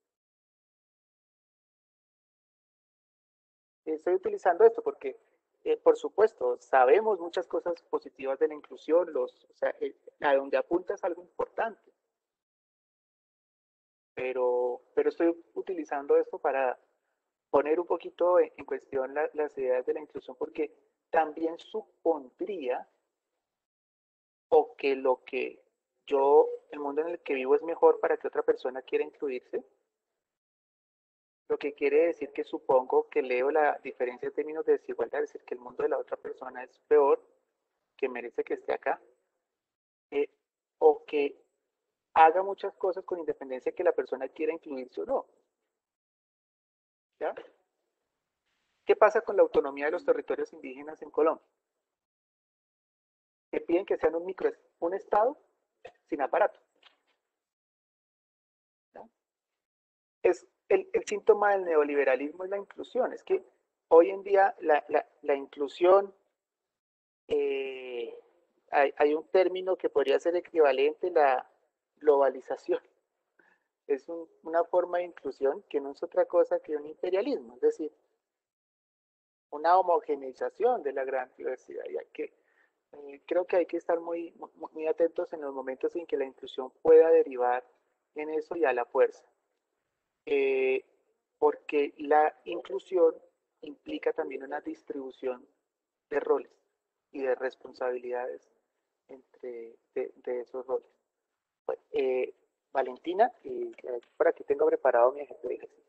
Estoy utilizando esto porque, eh, por supuesto, sabemos muchas cosas positivas de la inclusión, los, o sea, eh, a donde apunta es algo importante. Pero, pero estoy utilizando esto para poner un poquito en, en cuestión la, las ideas de la inclusión, porque también supondría o que lo que yo, el mundo en el que vivo es mejor para que otra persona quiera incluirse, lo que quiere decir que supongo que leo la diferencia en términos de desigualdad, es decir, que el mundo de la otra persona es peor, que merece que esté acá, eh, o que haga muchas cosas con independencia de que la persona quiera incluirse o no. ¿Ya? ¿Qué pasa con la autonomía de los territorios indígenas en Colombia? Que piden que sean un micro, un estado sin aparato. ¿Ya? Es el, el síntoma del neoliberalismo es la inclusión. Es que hoy en día la, la, la inclusión, eh, hay, hay, un término que podría ser equivalente, la globalización. Es un, una forma de inclusión que no es otra cosa que un imperialismo, es decir, una homogeneización de la gran diversidad. Y hay que, eh, creo que hay que estar muy, muy, muy atentos en los momentos en que la inclusión pueda derivar en eso y a la fuerza. Eh, porque la inclusión implica también una distribución de roles y de responsabilidades entre de, de esos roles. Bueno, eh, Valentina, y por aquí tengo preparado mi ejemplo de ejercicio.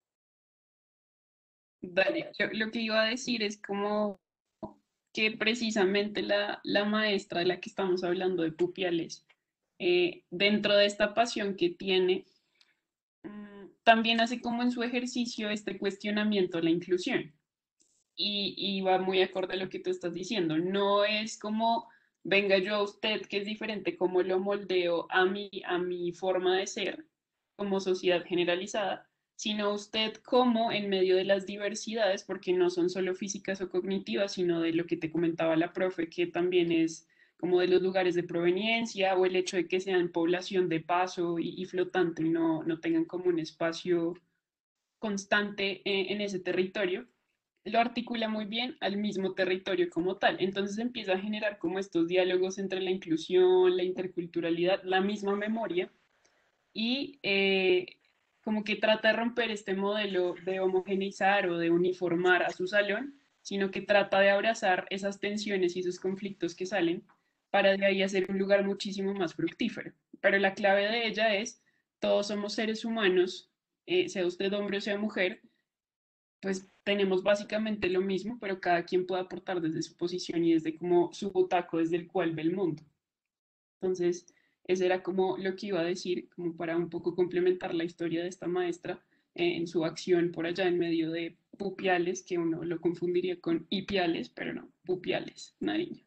Dale, lo, lo que iba a decir es como que precisamente la, la maestra de la que estamos hablando de Pupiales, eh, dentro de esta pasión que tiene, mm, también hace como en su ejercicio este cuestionamiento de la inclusión. Y, y va muy acorde a lo que tú estás diciendo. No es como, venga yo a usted, que es diferente, como lo moldeo a mi, a mi forma de ser como sociedad generalizada, sino usted como en medio de las diversidades, porque no son solo físicas o cognitivas, sino de lo que te comentaba la profe, que también es como de los lugares de proveniencia o el hecho de que sean población de paso y, y flotante, no, no tengan como un espacio constante en, en ese territorio, lo articula muy bien al mismo territorio como tal. Entonces empieza a generar como estos diálogos entre la inclusión, la interculturalidad, la misma memoria y eh, como que trata de romper este modelo de homogeneizar o de uniformar a su salón, sino que trata de abrazar esas tensiones y esos conflictos que salen para de ahí hacer un lugar muchísimo más fructífero. Pero la clave de ella es, todos somos seres humanos, eh, sea usted hombre o sea mujer, pues tenemos básicamente lo mismo, pero cada quien puede aportar desde su posición y desde como su butaco desde el cual ve el mundo. Entonces, ese era como lo que iba a decir, como para un poco complementar la historia de esta maestra eh, en su acción por allá en medio de Pupiales, que uno lo confundiría con Ipiales, pero no, Pupiales, Nariño.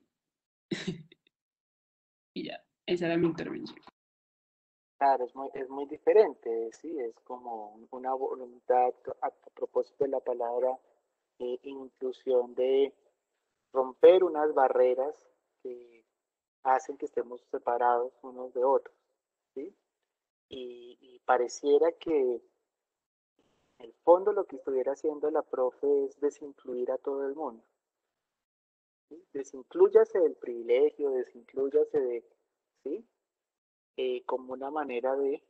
Y ya, esa era mi intervención. Claro, es muy, es muy diferente, sí, es como una voluntad, a, a propósito de la palabra eh, inclusión, de romper unas barreras que hacen que estemos separados unos de otros, ¿sí? Y, y pareciera que en el fondo lo que estuviera haciendo la profe es desincluir a todo el mundo, ¿sí? Desinclúyase del privilegio, desinclúyase de, ¿sí? Eh, como una manera de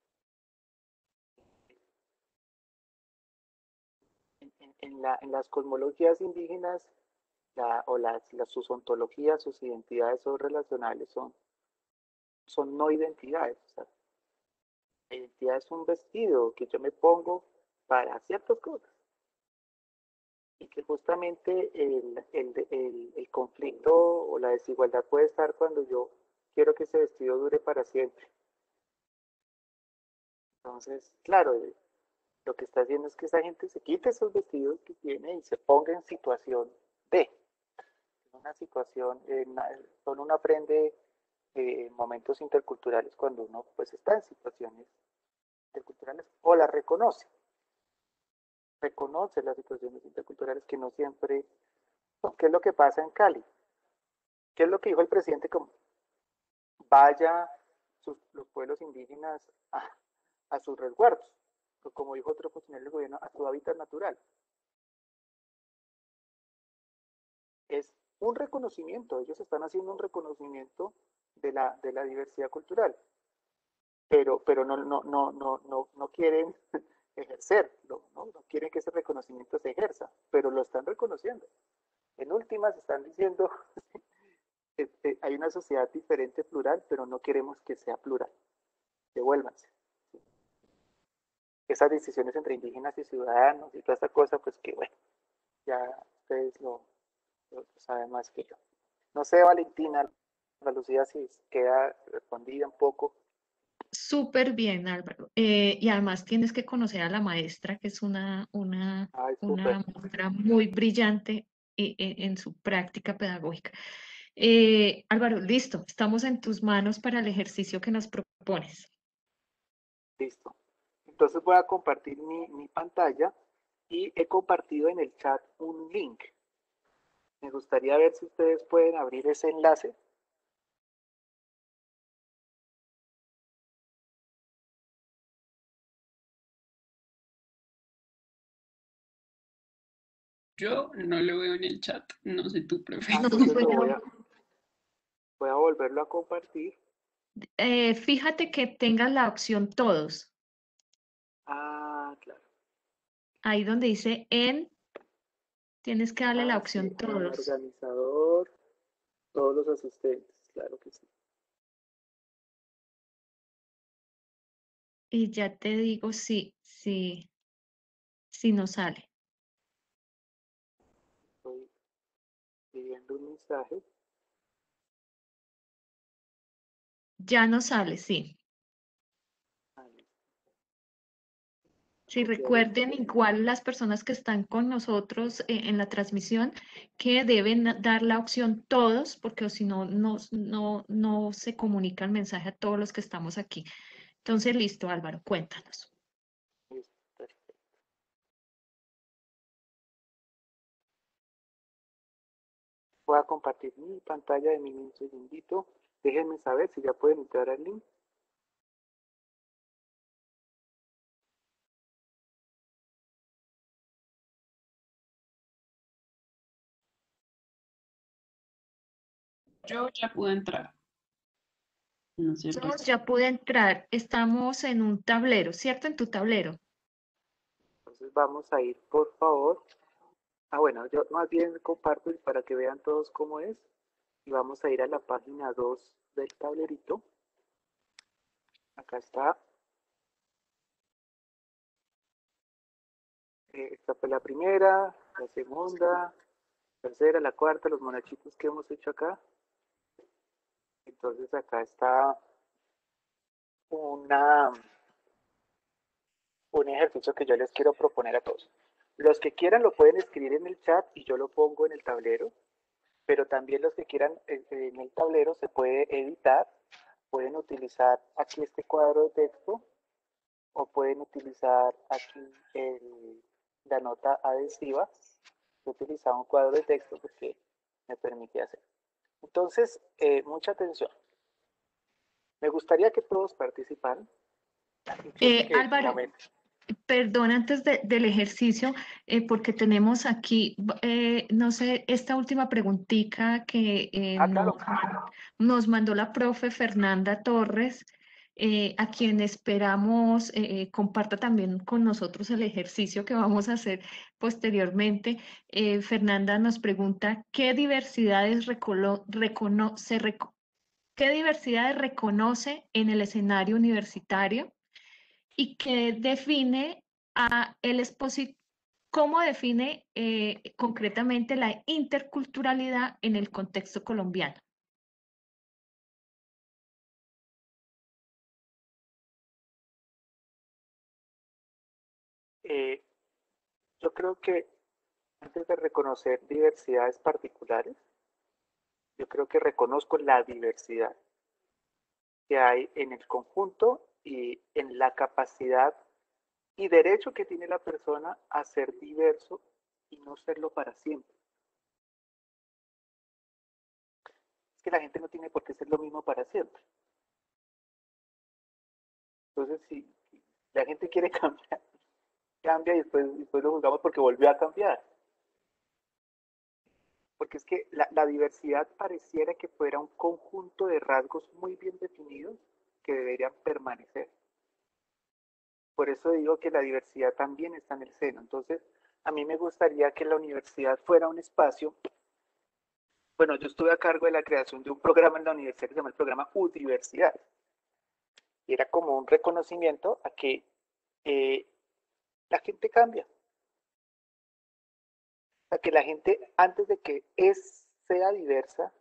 en, en, en, la, en las cosmologías indígenas la, o las, las, sus ontologías, sus identidades son relacionales, son, son no identidades. O sea, la identidad es un vestido que yo me pongo para ciertas cosas. Y que justamente el, el, el, el conflicto o la desigualdad puede estar cuando yo quiero que ese vestido dure para siempre. Entonces, claro, lo que está haciendo es que esa gente se quite esos vestidos que tiene y se ponga en situación de, una situación, eh, cuando uno aprende eh, momentos interculturales, cuando uno pues está en situaciones interculturales o las reconoce, reconoce las situaciones interculturales que no siempre, ¿qué es lo que pasa en Cali? ¿Qué es lo que dijo el presidente? vaya sus, los pueblos indígenas a, a sus resguardos, o como dijo otro funcionario del gobierno, a su hábitat natural. Es un reconocimiento, ellos están haciendo un reconocimiento de la, de la diversidad cultural, pero, pero no, no, no, no, no, no quieren ejercerlo, ¿no? No quieren que ese reconocimiento se ejerza, pero lo están reconociendo. En últimas están diciendo, este, hay una sociedad diferente, plural, pero no queremos que sea plural. Devuélvanse. Esas decisiones entre indígenas y ciudadanos y toda esta cosa, pues que bueno, ya ustedes lo, lo saben más que yo. No sé, Valentina, la Lucía, si queda respondida un poco. Súper bien, Álvaro. Eh, y además tienes que conocer a la maestra, que es una, una, Ay, una súper. maestra muy brillante e- e- en su práctica pedagógica. Eh, Álvaro, listo, estamos en tus manos para el ejercicio que nos propones. Listo. Entonces voy a compartir mi, mi pantalla y he compartido en el chat un link. Me gustaría ver si ustedes pueden abrir ese enlace. Yo no lo veo en el chat, no sé tú, profe. Ah, No entonces lo voy puedo. a, voy a volverlo a compartir. Eh, fíjate que tengas la opción todos, Ah, claro. ahí donde dice en, tienes que darle la Ah, sí, opción en todos. organizador, todos los asistentes, claro que sí. Y ya te digo si, si, si no sale. Estoy pidiendo un mensaje. Ya no sale, sí. Ah, listo. Sí, Copiar el recuerden link. igual las personas que están con nosotros eh, en la transmisión que deben dar la opción todos, porque si no, no, no, no se comunica el mensaje a todos los que estamos aquí. Entonces, listo, Álvaro, cuéntanos. Listo, perfecto. Voy a compartir mi pantalla de mi link segundito. Déjenme saber si ya pueden entrar al link. Yo ya pude entrar. No sé, Yo pues. ya pude entrar, estamos en un tablero, ¿cierto? En tu tablero. Entonces vamos a ir, por favor. Ah, bueno, yo más bien comparto para que vean todos cómo es. Y vamos a ir a la página dos del tablerito. Acá está. Eh, esta fue la primera, la segunda, tercera, la cuarta, los monachitos que hemos hecho acá. Entonces acá está una, un ejercicio que yo les quiero proponer a todos. Los que quieran lo pueden escribir en el chat y yo lo pongo en el tablero, pero también los que quieran eh, en el tablero se puede editar, pueden utilizar aquí este cuadro de texto o pueden utilizar aquí el, la nota adhesiva. Yo utilizaba un cuadro de texto porque me permite hacer. Entonces, eh, mucha atención. Me gustaría que todos participaran, incluso Eh, que Álvaro, comenten. perdón, antes de- del ejercicio, eh, porque tenemos aquí, eh, no sé, esta última preguntita que eh, Ah, no- claro. nos mandó la profe Fernanda Torres, eh, a quien esperamos eh, eh, comparta también con nosotros el ejercicio que vamos a hacer posteriormente. Eh, Fernanda nos pregunta, ¿qué diversidades recolo- recono- se reco- qué diversidades reconoce en el escenario universitario? Y que define a el expositor, cómo define eh, concretamente la interculturalidad en el contexto colombiano. Eh, yo creo que antes de reconocer diversidades particulares, yo creo que reconozco la diversidad que hay en el conjunto y en la capacidad y derecho que tiene la persona a ser diverso y no serlo para siempre. Es que la gente no tiene por qué ser lo mismo para siempre. Entonces, si la gente quiere cambiar, cambia y después, después lo juzgamos porque volvió a cambiar. Porque es que la, la diversidad pareciera que fuera un conjunto de rasgos muy bien definidos que deberían permanecer. Por eso digo que la diversidad también está en el seno. Entonces, a mí me gustaría que la universidad fuera un espacio. Bueno, yo estuve a cargo de la creación de un programa en la universidad que se llama el programa Udiversidad. Y era como un reconocimiento a que eh, la gente cambia. A que la gente, antes de que es, sea diversa,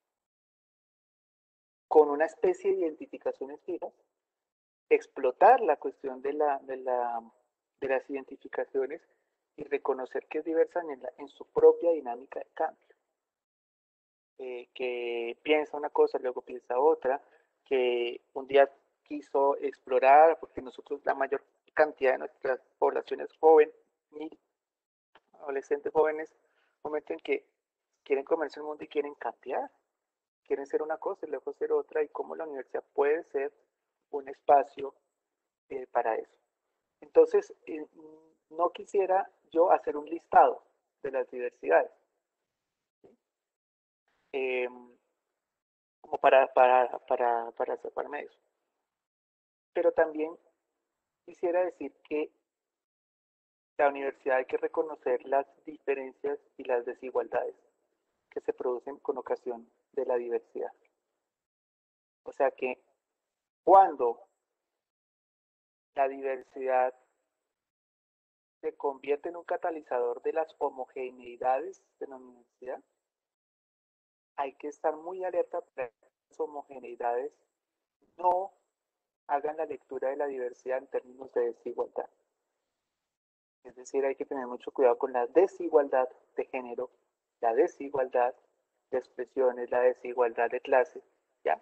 con una especie de identificaciones fijas, explotar la cuestión de, la, de, la, de las identificaciones y reconocer que es diversa en, la, en su propia dinámica de cambio. Eh, que piensa una cosa, luego piensa otra, que un día quiso explorar, porque nosotros la mayor cantidad de nuestras poblaciones joven, mil adolescentes jóvenes, momento en que quieren comerse el mundo y quieren cambiar, quieren ser una cosa y luego ser otra, y cómo la universidad puede ser un espacio eh, para eso. Entonces, eh, no quisiera yo hacer un listado de las diversidades, ¿sí? eh, como para, para, para, para separarme de eso. Pero también quisiera decir que la universidad hay que reconocer las diferencias y las desigualdades que se producen con ocasión de la diversidad. O sea que cuando la diversidad se convierte en un catalizador de las homogeneidades de la universidad, hay que estar muy alerta para que las homogeneidades no hagan la lectura de la diversidad en términos de desigualdad. Es decir, hay que tener mucho cuidado con la desigualdad de género, la desigualdad de expresiones, la desigualdad de clase, ¿ya?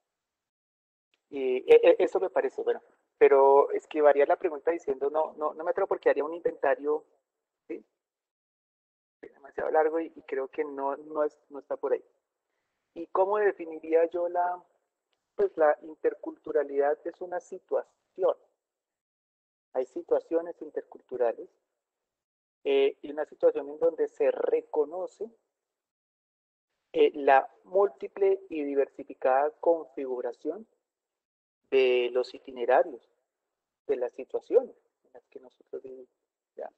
Y eso me parece, bueno, pero esquivaría la pregunta diciendo, no, no, no me atrevo porque haría un inventario, ¿sí? Demasiado largo y, y creo que no, no, es, no está por ahí. ¿Y cómo definiría yo la, pues la interculturalidad? Es una situación. Hay situaciones interculturales eh, y una situación en donde se reconoce eh, la múltiple y diversificada configuración de los itinerarios, de las situaciones en las que nosotros vivimos. ¿Ya?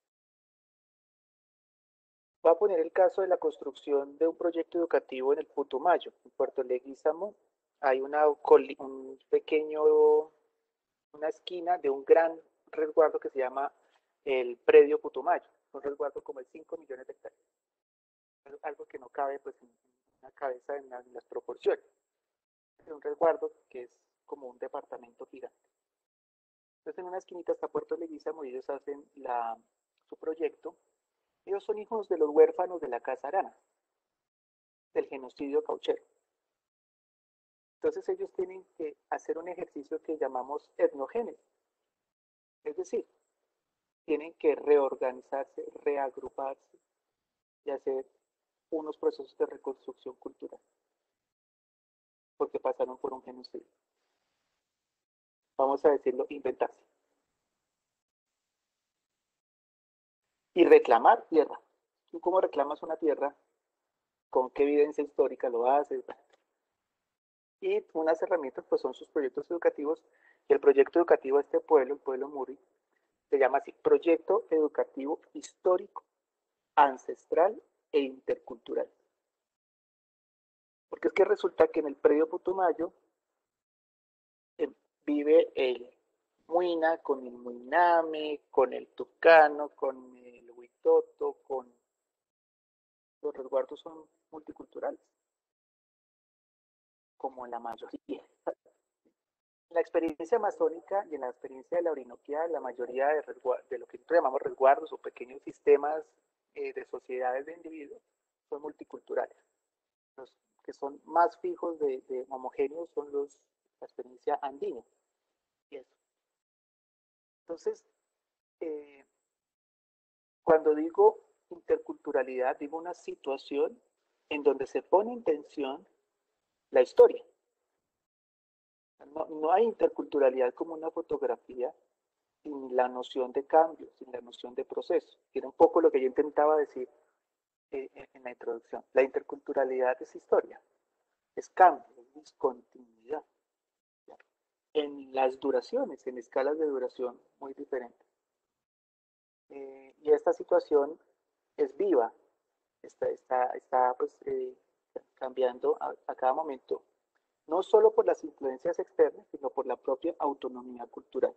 Voy a poner el caso de la construcción de un proyecto educativo en el Putumayo, en Puerto Leguízamo. Hay una, un pequeño, una esquina de un gran resguardo que se llama el predio Putumayo, un resguardo como de cinco millones de hectáreas. Algo que no cabe pues en una cabeza en, la, en las proporciones. Es un resguardo que es como un departamento gigante. Entonces en una esquinita está Puerto Leguízamo y ellos hacen la, su proyecto. Ellos son hijos de los huérfanos de la Casa Arana, del genocidio cauchero. Entonces ellos tienen que hacer un ejercicio que llamamos etnogénesis. Es decir, tienen que reorganizarse, reagruparse y hacer unos procesos de reconstrucción cultural. Porque pasaron por un genocidio. Vamos a decirlo, inventarse. Y reclamar tierra. ¿Tú cómo reclamas una tierra? ¿Con qué evidencia histórica lo haces? Y unas herramientas pues son sus proyectos educativos. Y el proyecto educativo de este pueblo, el pueblo Muri, se llama así, Proyecto Educativo Histórico, Ancestral e Intercultural. Porque es que resulta que en el predio Putumayo eh, vive el Muina con el Muiname, con el Tucano, con el Huitoto, con... Los resguardos son multiculturales, como la mayoría. En la experiencia amazónica y en la experiencia de la Orinoquia, la mayoría de, de lo que nosotros llamamos resguardos o pequeños sistemas eh, de sociedades de individuos son multiculturales. Los que son más fijos de, de homogéneos son los, la experiencia andina. Y eso. Entonces, eh, cuando digo interculturalidad, digo una situación en donde se pone en tensión la historia. No, no hay interculturalidad como una fotografía sin la noción de cambio, sin la noción de proceso. Era un poco lo que yo intentaba decir eh, en la introducción. La interculturalidad es historia, es cambio, es discontinuidad. ¿Ya? En las duraciones, en escalas de duración muy diferentes. Eh, y esta situación es viva, está, está, está pues, eh, cambiando a, a cada momento, no solo por las influencias externas, sino por la propia autonomía cultural.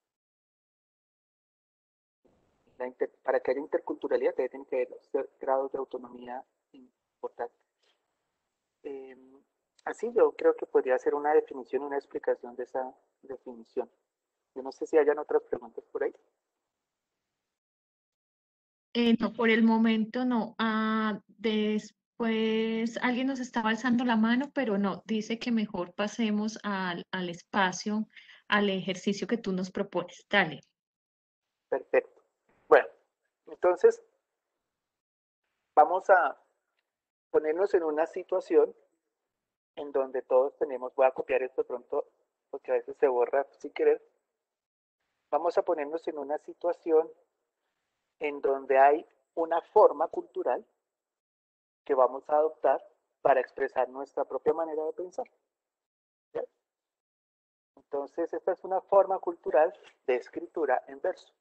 La inter, para que haya interculturalidad tienen que haber grados de autonomía importantes. Eh, así yo creo que podría ser una definición, una explicación de esa definición. Yo no sé si hayan otras preguntas por ahí. Eh, no, por el momento no. Ah, después alguien nos estaba alzando la mano, pero no, dice que mejor pasemos al, al espacio, al ejercicio que tú nos propones. Dale. Perfecto. Bueno, entonces vamos a ponernos en una situación en donde todos tenemos, voy a copiar esto pronto porque a veces se borra sin querer, vamos a ponernos en una situación en donde hay una forma cultural que vamos a adoptar para expresar nuestra propia manera de pensar. ¿Ya? Entonces, esta es una forma cultural de escritura en verso,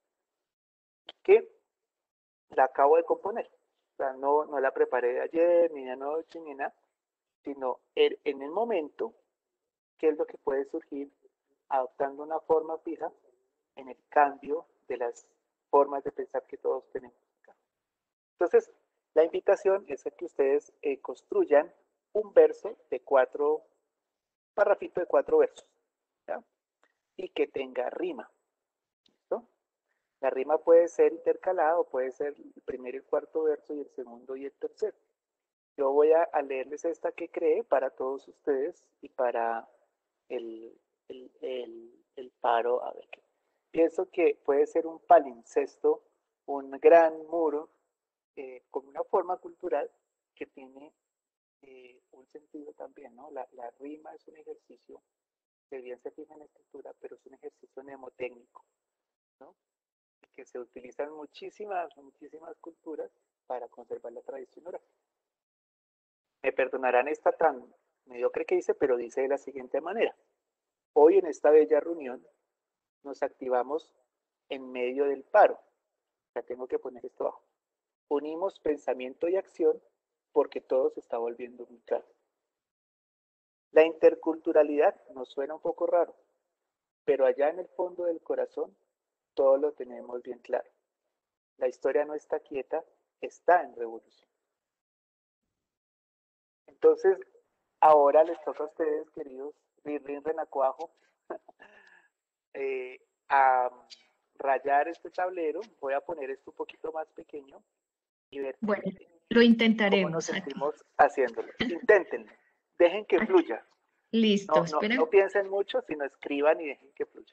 que la acabo de componer. O sea, no, no la preparé de ayer, ni de anoche, ni nada, sino en el momento, que es lo que puede surgir adoptando una forma fija en el cambio de las formas de pensar que todos tenemos acá. Entonces, la invitación es a que ustedes eh, construyan un verso de cuatro, parrafito de cuatro versos, ¿ya? Y que tenga rima. ¿Listo? La rima puede ser intercalada o puede ser el primer y el cuarto verso y el segundo y el tercero. Yo voy a, a leerles esta que creé para todos ustedes y para el, el, el, el paro. A ver, pienso que puede ser un palincesto, un gran muro, eh, con una forma cultural que tiene eh, un sentido también, ¿no? La, la rima es un ejercicio que bien se fija en la escritura, pero es un ejercicio mnemotécnico, ¿no? Que se utiliza en muchísimas, muchísimas culturas para conservar la tradición oral. Me perdonarán esta tan mediocre que dice, pero dice de la siguiente manera. Hoy en esta bella reunión nos activamos en medio del paro. Ya tengo que poner esto abajo. Unimos pensamiento y acción porque todo se está volviendo muy claro. La interculturalidad nos suena un poco raro, pero allá en el fondo del corazón todo lo tenemos bien claro. La historia no está quieta, está en revolución. Entonces, ahora les toca a ustedes, queridos Rirrin Renacuajo, eh, a rayar este tablero. Voy a poner esto un poquito más pequeño y ver Bueno, lo cómo nos intentaremos aquí. sentimos haciéndolo. Inténtenlo, dejen que Aquí. fluya. Listo, No, no, esperen. no piensen mucho, sino escriban y dejen que fluya.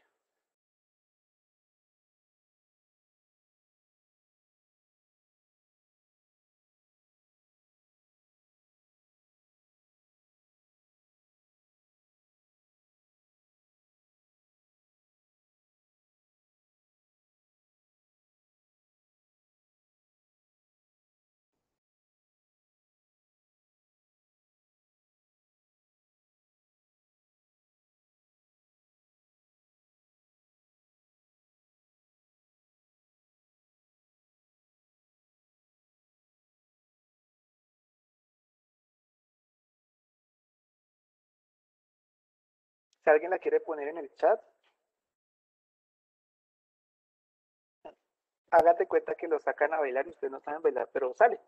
Si alguien la quiere poner en el chat, hágate cuenta que lo sacan a bailar y ustedes no saben bailar, pero sale.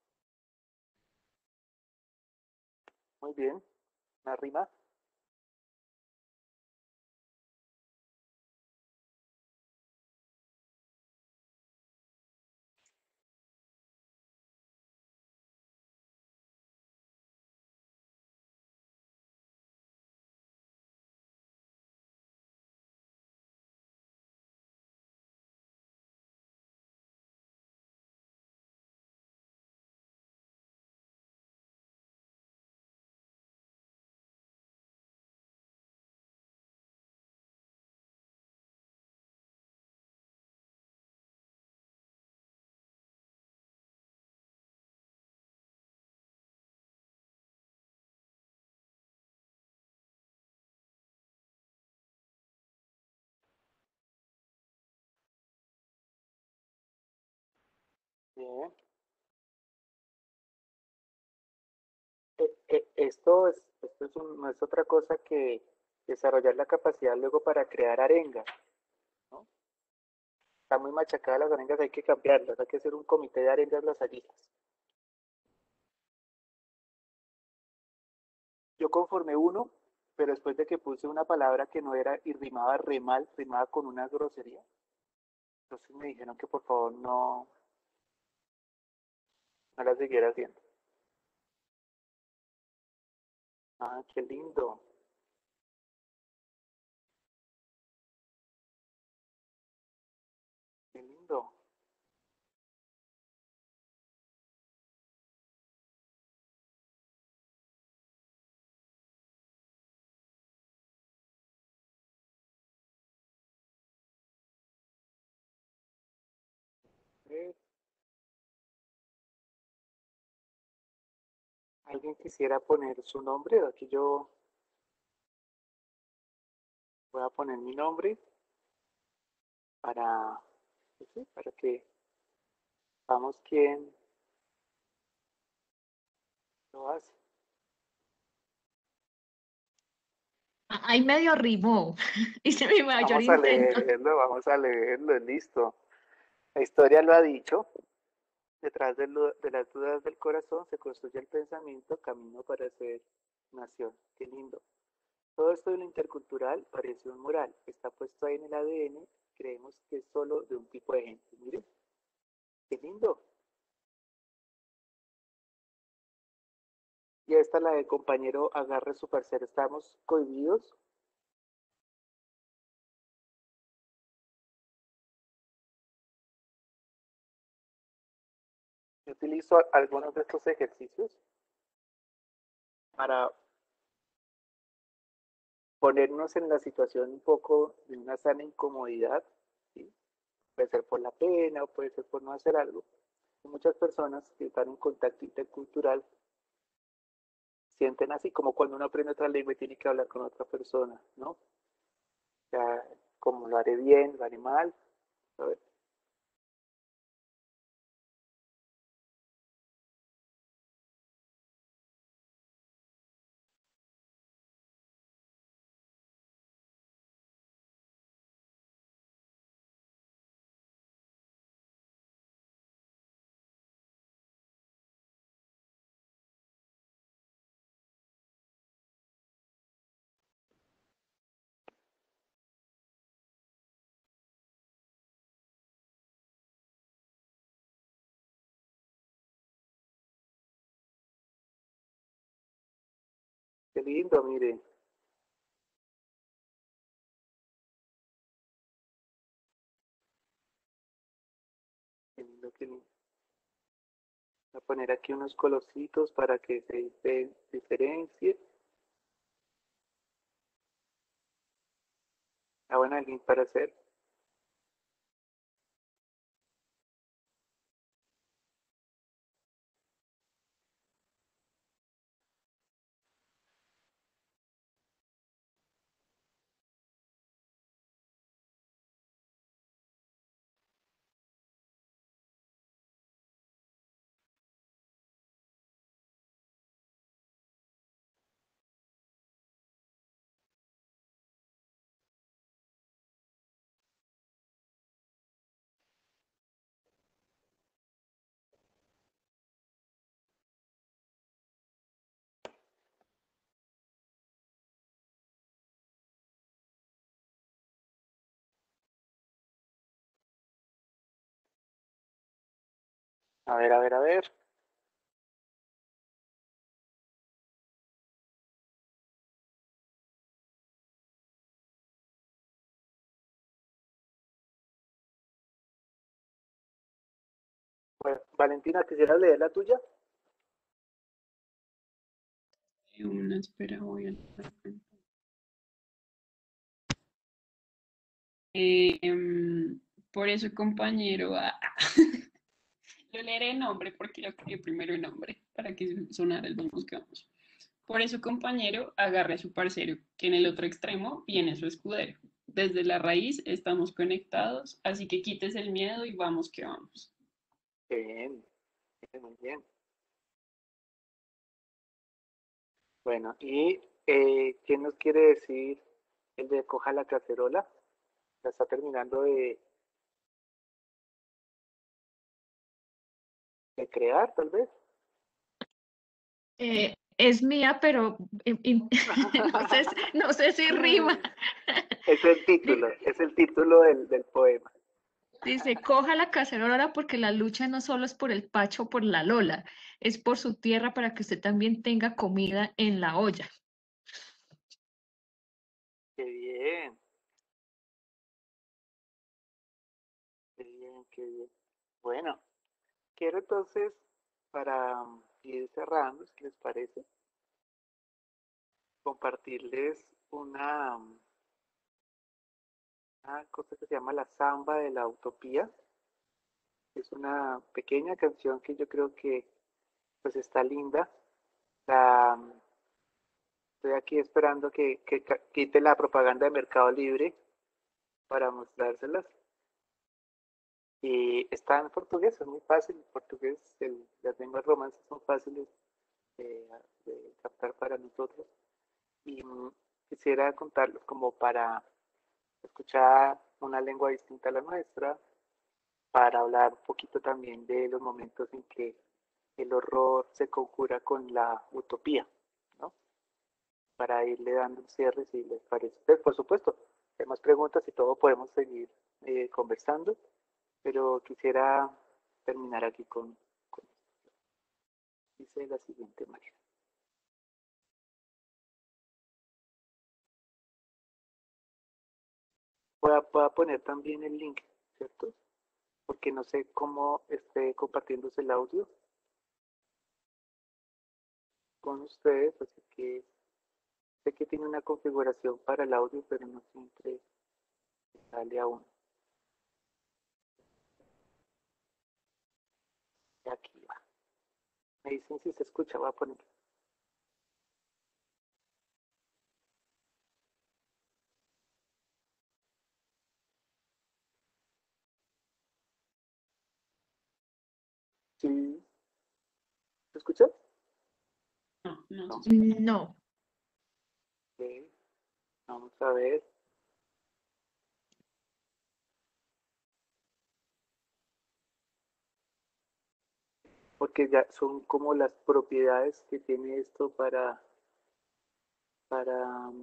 Muy bien, una rima. Bien. Eh, eh, esto es, esto es un- no es otra cosa que desarrollar la capacidad luego para crear arengas, ¿no? Está muy machacada las arengas, hay que cambiarlas, hay que hacer un comité de arengas lasallistas. Yo conformé uno, pero después de que puse una palabra que no era y rimaba re mal, rimaba con una grosería. Entonces me dijeron que por favor no, no la siguiera haciendo. Ah, qué lindo, qué lindo. Eh, ¿Alguien quisiera poner su nombre? Aquí yo voy a poner mi nombre para, pues sí, para que vamos quién lo hace. Ahí medio rimó. Hice mi mayor Vamos a intento. leerlo, vamos a leerlo, listo. La historia lo ha dicho. Detrás de, lo, de las dudas del corazón se construye el pensamiento, camino para ser nación. Qué lindo. Todo esto de lo intercultural parece un moral. Está puesto ahí en el A D N. Creemos que es solo de un tipo de gente. Miren, qué lindo. Y esta la del compañero agarre su parcero. Estamos cohibidos. Yo utilizo algunos de estos ejercicios para ponernos en la situación un poco de una sana incomodidad, ¿sí? Puede ser por la pena o puede ser por no hacer algo. Hay muchas personas que están en contacto intercultural sienten así como cuando uno aprende otra lengua y tiene que hablar con otra persona, ¿no? Ya, como lo haré bien, lo haré mal. A ver, qué lindo, mire. Qué lindo, qué lindo. Voy a poner aquí unos colorcitos para que se diferencie. Ah, bueno, alguien para hacer. A ver, a ver, a ver. Bueno, Valentina, ¿quisieras leer la tuya? Una espera, voy a... Eh, em, por eso, compañero, ah, lo leeré en nombre porque lo creé primero en nombre, para que sonara el vamos que vamos. Por eso, compañero, agarre a su parcero, que en el otro extremo viene su escudero. Desde la raíz estamos conectados, así que quites el miedo y vamos que vamos. Bien, bien, muy bien. Bueno, y eh, ¿quién nos quiere decir el de coja la cacerola? ¿La está terminando de, de crear, tal vez? Eh, es mía, pero eh, in- no sé, si- no sé si rima. Es el Di- título, es el título del, del poema. Dice, coja la cacerola porque la lucha no solo es por el Pacho o por la Lola, es por su tierra para que usted también tenga comida en la olla. Qué bien, qué bien, qué bien. Bueno, quiero entonces, para um, ir cerrando, ¿qué les parece? Compartirles una, um, una cosa que se llama la Samba de la Utopía. Es una pequeña canción que yo creo que pues está linda. La, um, estoy aquí esperando que, que ca- quite la propaganda de Mercado Libre para mostrárselas. Y está en portugués, es muy fácil. En portugués, el, las lenguas romances son fáciles de, de captar para nosotros. Y mm, quisiera contarles como para escuchar una lengua distinta a la nuestra, para hablar un poquito también de los momentos en que el horror se conjura con la utopía, ¿no? Para irle dando un cierre, si les parece. Pues, por supuesto, hay más preguntas y todo podemos seguir eh, conversando, pero quisiera terminar aquí con, con esto. Dice de la siguiente manera. Voy a, voy a poner también el link, ¿cierto? Porque no sé cómo esté compartiéndose el audio con ustedes, así que sé que tiene una configuración para el audio, pero no siempre sale aún. Aquí va. Me dicen si se escucha, voy a poner. ¿Sí? ¿Se escucha? No, no se No. escucha. No. Ok, vamos a ver. Porque ya son como las propiedades que tiene esto para, para,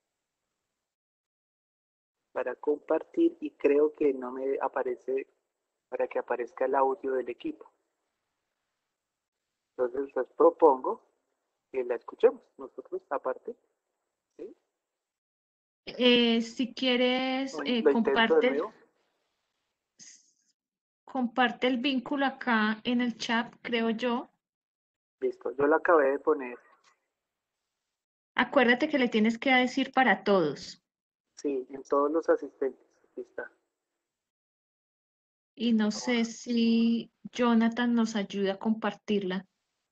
para compartir y creo que no me aparece para que aparezca el audio del equipo. Entonces les propongo que la escuchemos nosotros aparte. ¿Sí? Eh, si quieres, eh, Lo intento de comparte el, nuevo. comparte el vínculo acá en el chat, creo yo. Listo, yo lo acabé de poner. Acuérdate que le tienes que decir para todos. Sí, en todos los asistentes. Aquí está. Y no sé si Jonathan nos ayuda a compartirla.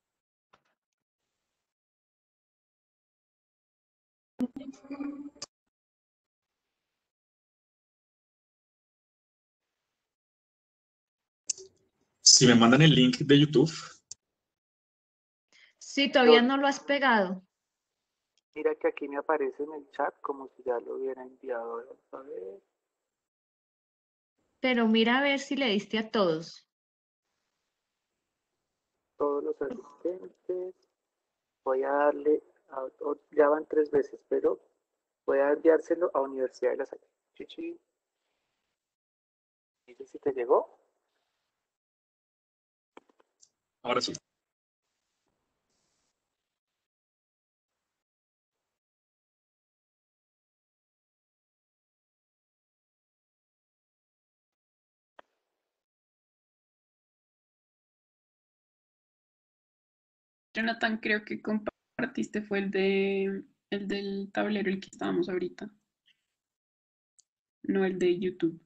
Si me mandan el link de YouTube, Si todavía Yo, no lo has pegado, mira que aquí me aparece en el chat como si ya lo hubiera enviado. Vamos a ver. pero mira a ver si le diste a todos. Todos los asistentes. Voy a darle, a, o- ya van tres veces, pero voy a enviárselo a Universidad de La Salle. Chichi, dice si te llegó. ahora sí. Jonathan, creo que compartiste fue el de el del tablero el que estábamos ahorita, no el de YouTube.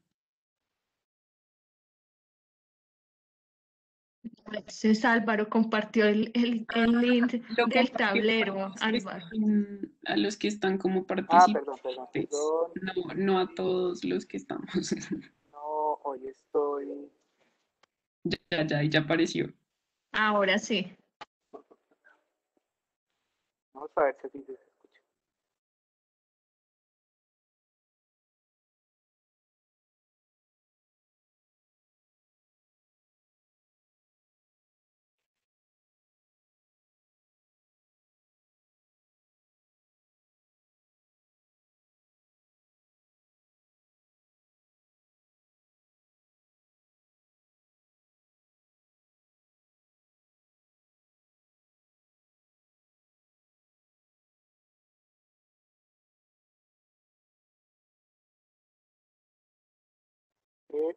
Entonces Álvaro compartió el, el, el link Lo del compartí para tablero, los que Álvaro. están, a los que están como Ah, perdón, perdón, participantes, perdón. no, no a todos los que estamos. No, hoy estoy Ya, ya, ya apareció. Ahora sí. Vamos a ver si así se escucha. Eh,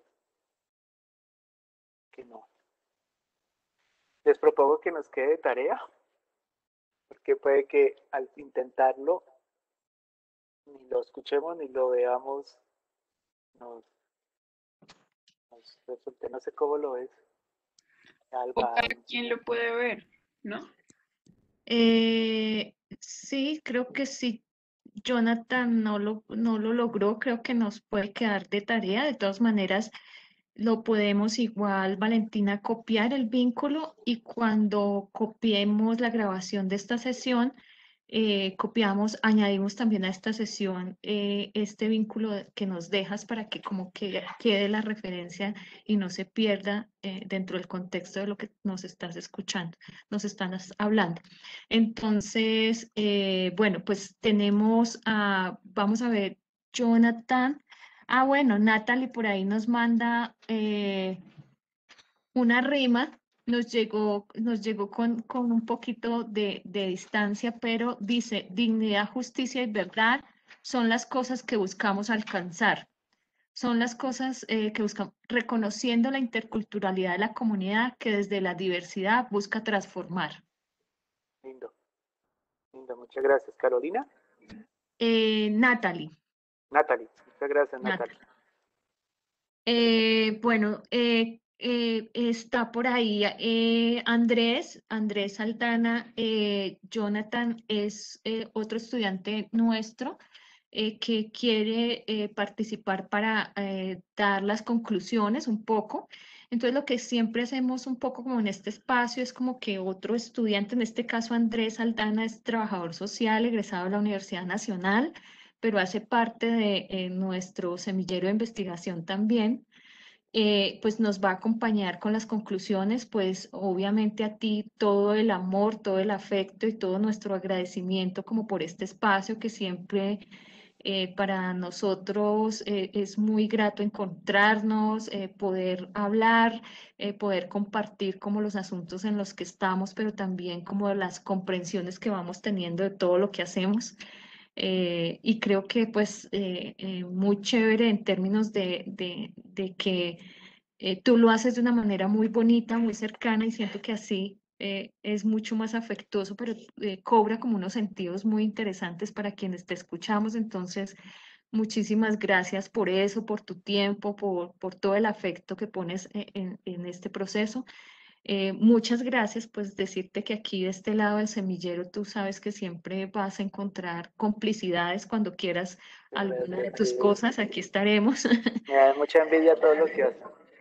que no. Les propongo que nos quede de tarea, porque puede que al intentarlo ni lo escuchemos ni lo veamos, nos, nos resulte, no sé cómo lo ves, O Alba. cada quien lo puede ver, ¿no? Eh, sí, creo que sí. Jonathan no lo, no lo logró, creo que nos puede quedar de tarea. De todas maneras, lo podemos igual, Valentina, copiar el vínculo y cuando copiemos la grabación de esta sesión, eh, copiamos, añadimos también a esta sesión eh, este vínculo que nos dejas para que como que quede la referencia y no se pierda eh, dentro del contexto de lo que nos estás escuchando, nos están as- hablando. Entonces, eh, bueno, pues tenemos a, vamos a ver, Jonathan. Ah, bueno, Natalie por ahí nos manda eh, una rima, nos llegó, nos llegó con, con un poquito de, de distancia, pero dice, dignidad, justicia y verdad son las cosas que buscamos alcanzar, son las cosas eh, que buscamos, reconociendo la interculturalidad de la comunidad que desde la diversidad busca transformar. Lindo, lindo, muchas gracias. Carolina, Eh, Natalie. Natalie, muchas gracias, Natalie. Natalie. Eh, bueno, eh, eh, está por ahí eh, Andrés, Andrés Aldana. eh, Jonathan es eh, otro estudiante nuestro eh, que quiere eh, participar para eh, dar las conclusiones un poco. Entonces, lo que siempre hacemos un poco como en este espacio es como que otro estudiante, en este caso Andrés Aldana, es trabajador social, egresado de la Universidad Nacional, pero hace parte de eh, nuestro semillero de investigación también. Eh, pues nos va a acompañar con las conclusiones, pues obviamente a ti todo el amor, todo el afecto y todo nuestro agradecimiento como por este espacio que siempre eh, para nosotros eh, es muy grato encontrarnos, eh, poder hablar, eh, poder compartir como los asuntos en los que estamos, pero también como las comprensiones que vamos teniendo de todo lo que hacemos. Eh, y creo que pues eh, eh, muy chévere en términos de, de, de que eh, tú lo haces de una manera muy bonita, muy cercana y siento que así eh, es mucho más afectuoso, pero eh, cobra como unos sentidos muy interesantes para quienes te escuchamos. Entonces, muchísimas gracias por eso, por tu tiempo, por, por todo el afecto que pones e- en, en este proceso. Eh, muchas gracias, pues decirte que aquí de este lado del semillero tú sabes que siempre vas a encontrar complicidades cuando quieras alguna de tus Sí, cosas, aquí estaremos. me da mucha envidia todo lo que hacen.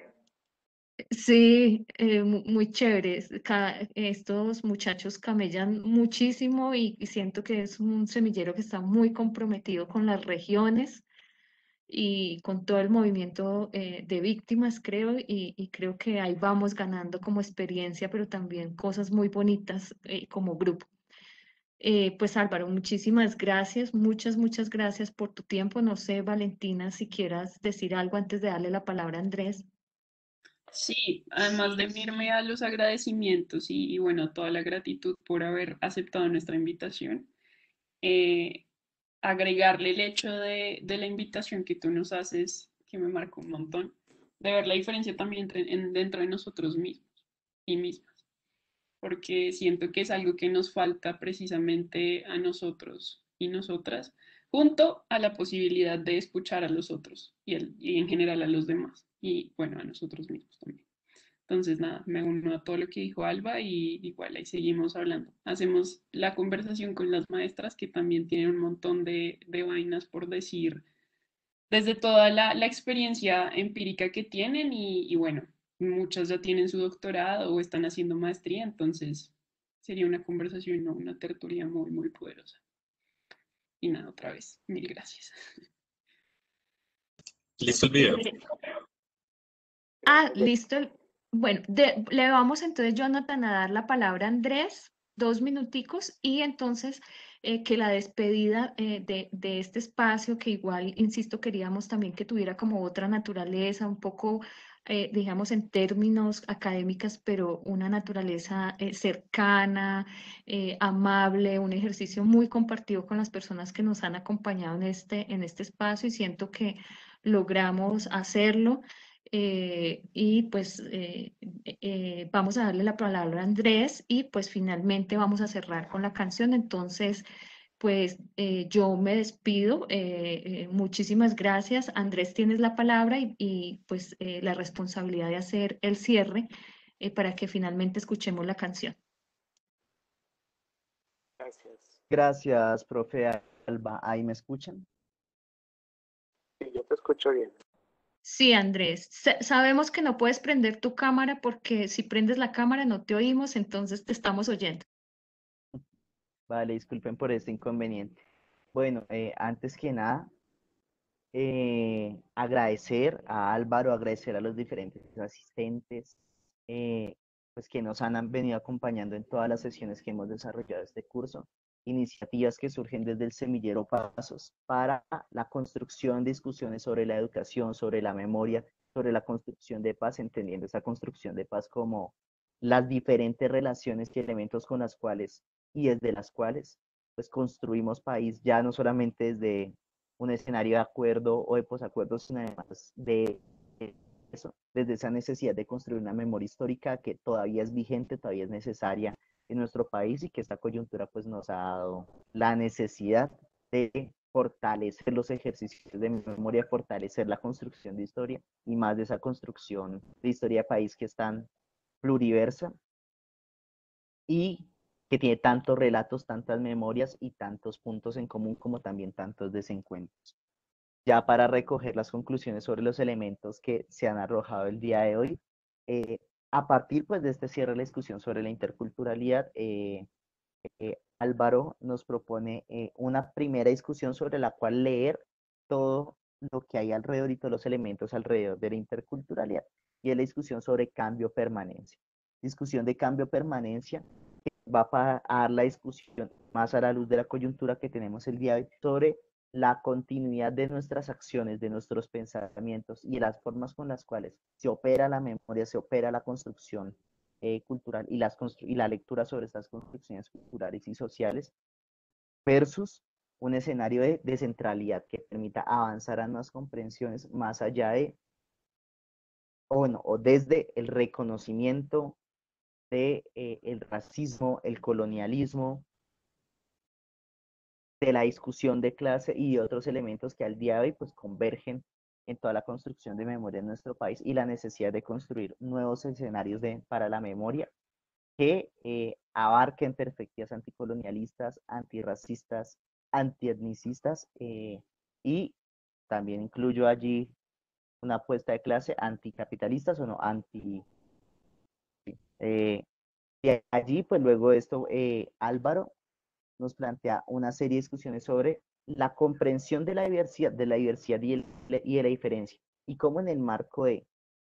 Sí, eh, mu- muy chéveres. Ca- estos muchachos camellan muchísimo y, y siento que es un semillero que está muy comprometido con las regiones y con todo el movimiento eh, de víctimas, creo, y, y creo que ahí vamos ganando como experiencia, pero también cosas muy bonitas eh, como grupo. Eh, pues Álvaro, muchísimas gracias, muchas, muchas gracias por tu tiempo. No sé, Valentina, si quieras decir algo antes de darle la palabra a Andrés. Sí, además de unirme a los agradecimientos y, y bueno, toda la gratitud por haber aceptado nuestra invitación, eh, agregarle el hecho de, de la invitación que tú nos haces, que me marcó un montón, de ver la diferencia también entre- en- dentro de nosotros mismos y mismas, porque siento que es algo que nos falta precisamente a nosotros y nosotras, junto a la posibilidad de escuchar a los otros y, el- y en general a los demás, y bueno, a nosotros mismos también. Entonces, nada, me uno a todo lo que dijo Alba y igual ahí seguimos hablando. Hacemos la conversación con las maestras que también tienen un montón de, de vainas por decir desde toda la, la experiencia empírica que tienen y, y bueno, muchas ya tienen su doctorado o están haciendo maestría, entonces sería una conversación, ¿no? Una tertulia muy, muy poderosa. Y nada, otra vez, mil gracias. Listo el video. Ah, Gracias. listo. Bueno, de- le vamos entonces, Jonathan, a dar la palabra a Andrés, dos minuticos, y entonces eh, que la despedida eh, de, de este espacio, que igual, insisto, queríamos también que tuviera como otra naturaleza, un poco, eh, digamos, en términos académicas, pero una naturaleza eh, cercana, eh, amable, un ejercicio muy compartido con las personas que nos han acompañado en este, en este espacio, y siento que logramos hacerlo. Eh, y pues eh, eh, vamos a darle la palabra a Andrés y pues finalmente vamos a cerrar con la canción. Entonces, pues eh, yo me despido. Eh, eh, muchísimas gracias. Andrés, tienes la palabra y, y, pues eh, la responsabilidad de hacer el cierre eh, para que finalmente escuchemos la canción. Gracias. Gracias, profe Alba. ¿Ahí me escuchan? Sí, yo te escucho bien. Sí, Andrés, sa- sabemos que no puedes prender tu cámara porque si prendes la cámara no te oímos, entonces te estamos oyendo. Vale, disculpen por este inconveniente. Bueno, eh, antes que nada, eh, agradecer a Álvaro, agradecer a los diferentes asistentes, eh, pues que nos han venido acompañando en todas las sesiones que hemos desarrollado este curso, iniciativas que surgen desde el semillero Pasos para la construcción de discusiones sobre la educación, sobre la memoria, sobre la construcción de paz, entendiendo esa construcción de paz como las diferentes relaciones y elementos con las cuales y desde las cuales pues construimos país, ya no solamente desde un escenario de acuerdo o de posacuerdo, sino además de eso, desde esa necesidad de construir una memoria histórica que todavía es vigente, todavía es necesaria en nuestro país y que esta coyuntura pues nos ha dado la necesidad de fortalecer los ejercicios de memoria, fortalecer la construcción de historia y más de esa construcción de historia de país que es tan pluriversa y que tiene tantos relatos, tantas memorias y tantos puntos en común como también tantos desencuentros. Ya para recoger las conclusiones sobre los elementos que se han arrojado el día de hoy, eh, a partir pues de este cierre de la discusión sobre la interculturalidad, eh, eh, Álvaro nos propone eh, una primera discusión sobre la cual leer todo lo que hay alrededor y todos los elementos alrededor de la interculturalidad. Y es la discusión sobre cambio-permanencia. Discusión de cambio-permanencia va a dar la discusión más a la luz de la coyuntura que tenemos el día de hoy sobre la continuidad de nuestras acciones, de nuestros pensamientos y las formas con las cuales se opera la memoria, se opera la construcción eh, cultural y, las constru y la lectura sobre estas construcciones culturales y sociales versus un escenario de, de centralidad que permita avanzar a nuevas comprensiones más allá de, o bueno, o desde el reconocimiento de eh, el racismo, el colonialismo, de la discusión de clase y de otros elementos que al día de hoy pues convergen en toda la construcción de memoria en nuestro país y la necesidad de construir nuevos escenarios de, para la memoria que eh, abarquen perspectivas anticolonialistas, antirracistas, antietnicistas eh, y también incluyo allí una apuesta de clase anticapitalistas o no, anti... Eh, y allí pues luego de esto eh, Álvaro nos plantea una serie de discusiones sobre la comprensión de la diversidad, de la diversidad y, el, y de la diferencia, y cómo en el marco de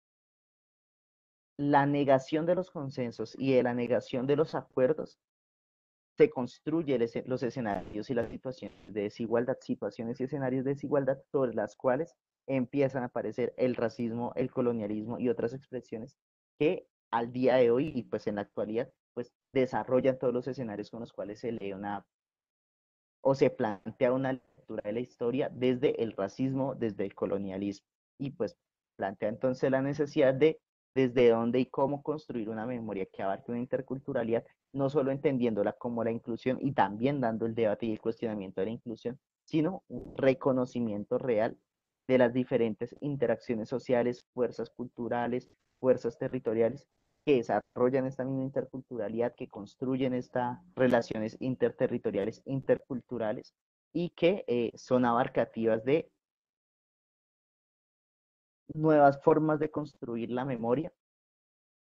la negación de los consensos y de la negación de los acuerdos se construyen los escenarios y las situaciones de desigualdad, situaciones y escenarios de desigualdad sobre las cuales empiezan a aparecer el racismo, el colonialismo y otras expresiones que al día de hoy y pues en la actualidad pues desarrollan todos los escenarios con los cuales se lee una o se plantea una lectura de la historia desde el racismo, desde el colonialismo, y pues plantea entonces la necesidad de desde dónde y cómo construir una memoria que abarque una interculturalidad, no solo entendiéndola como la inclusión y también dando el debate y el cuestionamiento de la inclusión, sino un reconocimiento real de las diferentes interacciones sociales, fuerzas culturales, fuerzas territoriales que desarrollan esta misma interculturalidad, que construyen estas relaciones interterritoriales, interculturales y que eh, son abarcativas de nuevas formas de construir la memoria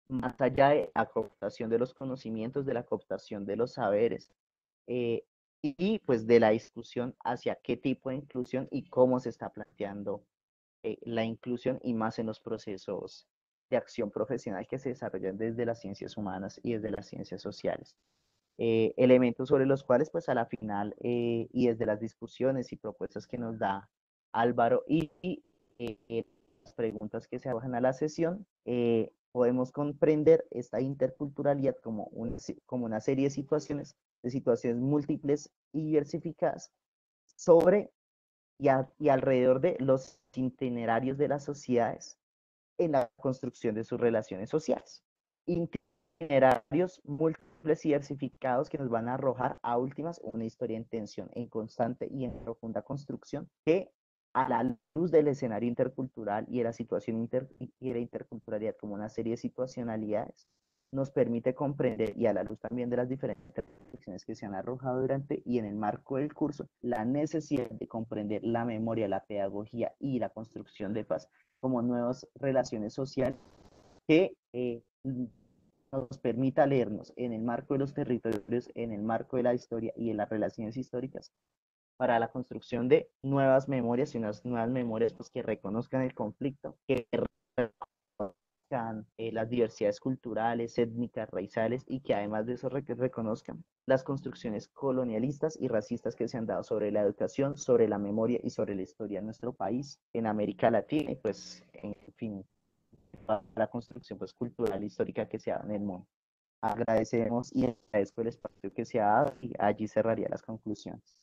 más allá de la cooptación de los conocimientos, de la cooptación de los saberes, eh, y pues de la discusión hacia qué tipo de inclusión y cómo se está planteando eh, la inclusión y más en los procesos de acción profesional que se desarrollan desde las ciencias humanas y desde las ciencias sociales. Eh, elementos sobre los cuales pues a la final eh, y desde las discusiones y propuestas que nos da Álvaro y, y eh, las preguntas que se arrojan a la sesión, eh, podemos comprender esta interculturalidad como, un, como una serie de situaciones, de situaciones múltiples y diversificadas sobre y, a, y alrededor de los itinerarios de las sociedades en la construcción de sus relaciones sociales. Itinerarios múltiples y diversificados que nos van a arrojar a últimas una historia en tensión, en constante y en profunda construcción que a la luz del escenario intercultural y de la situación inter y de la interculturalidad como una serie de situacionalidades nos permite comprender, y a la luz también de las diferentes reflexiones que se han arrojado durante y en el marco del curso, la necesidad de comprender la memoria, la pedagogía y la construcción de paz como nuevas relaciones sociales que eh, nos permita leernos en el marco de los territorios, en el marco de la historia y de las relaciones históricas para la construcción de nuevas memorias y unas nuevas memorias pues, que reconozcan el conflicto, que reconozcan eh, las diversidades culturales, étnicas, raciales y que además de eso reconozcan las construcciones colonialistas y racistas que se han dado sobre la educación, sobre la memoria y sobre la historia de nuestro país, en América Latina y pues en fin, la construcción pues, cultural e histórica que se ha dado en el mundo. Agradecemos y agradezco el espacio que se ha dado y allí cerraría las conclusiones.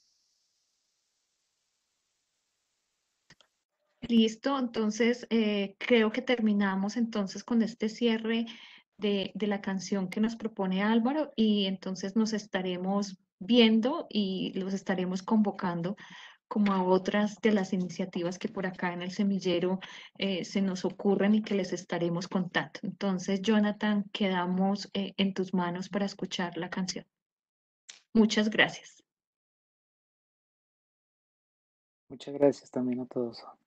Listo, entonces eh, creo que terminamos entonces con este cierre de, de la canción que nos propone Álvaro y entonces nos estaremos viendo y los estaremos convocando como a otras de las iniciativas que por acá en el semillero eh, se nos ocurren y que les estaremos contando. Entonces, Jonathan, quedamos eh, en tus manos para escuchar la canción. Muchas gracias. Muchas gracias también a todos.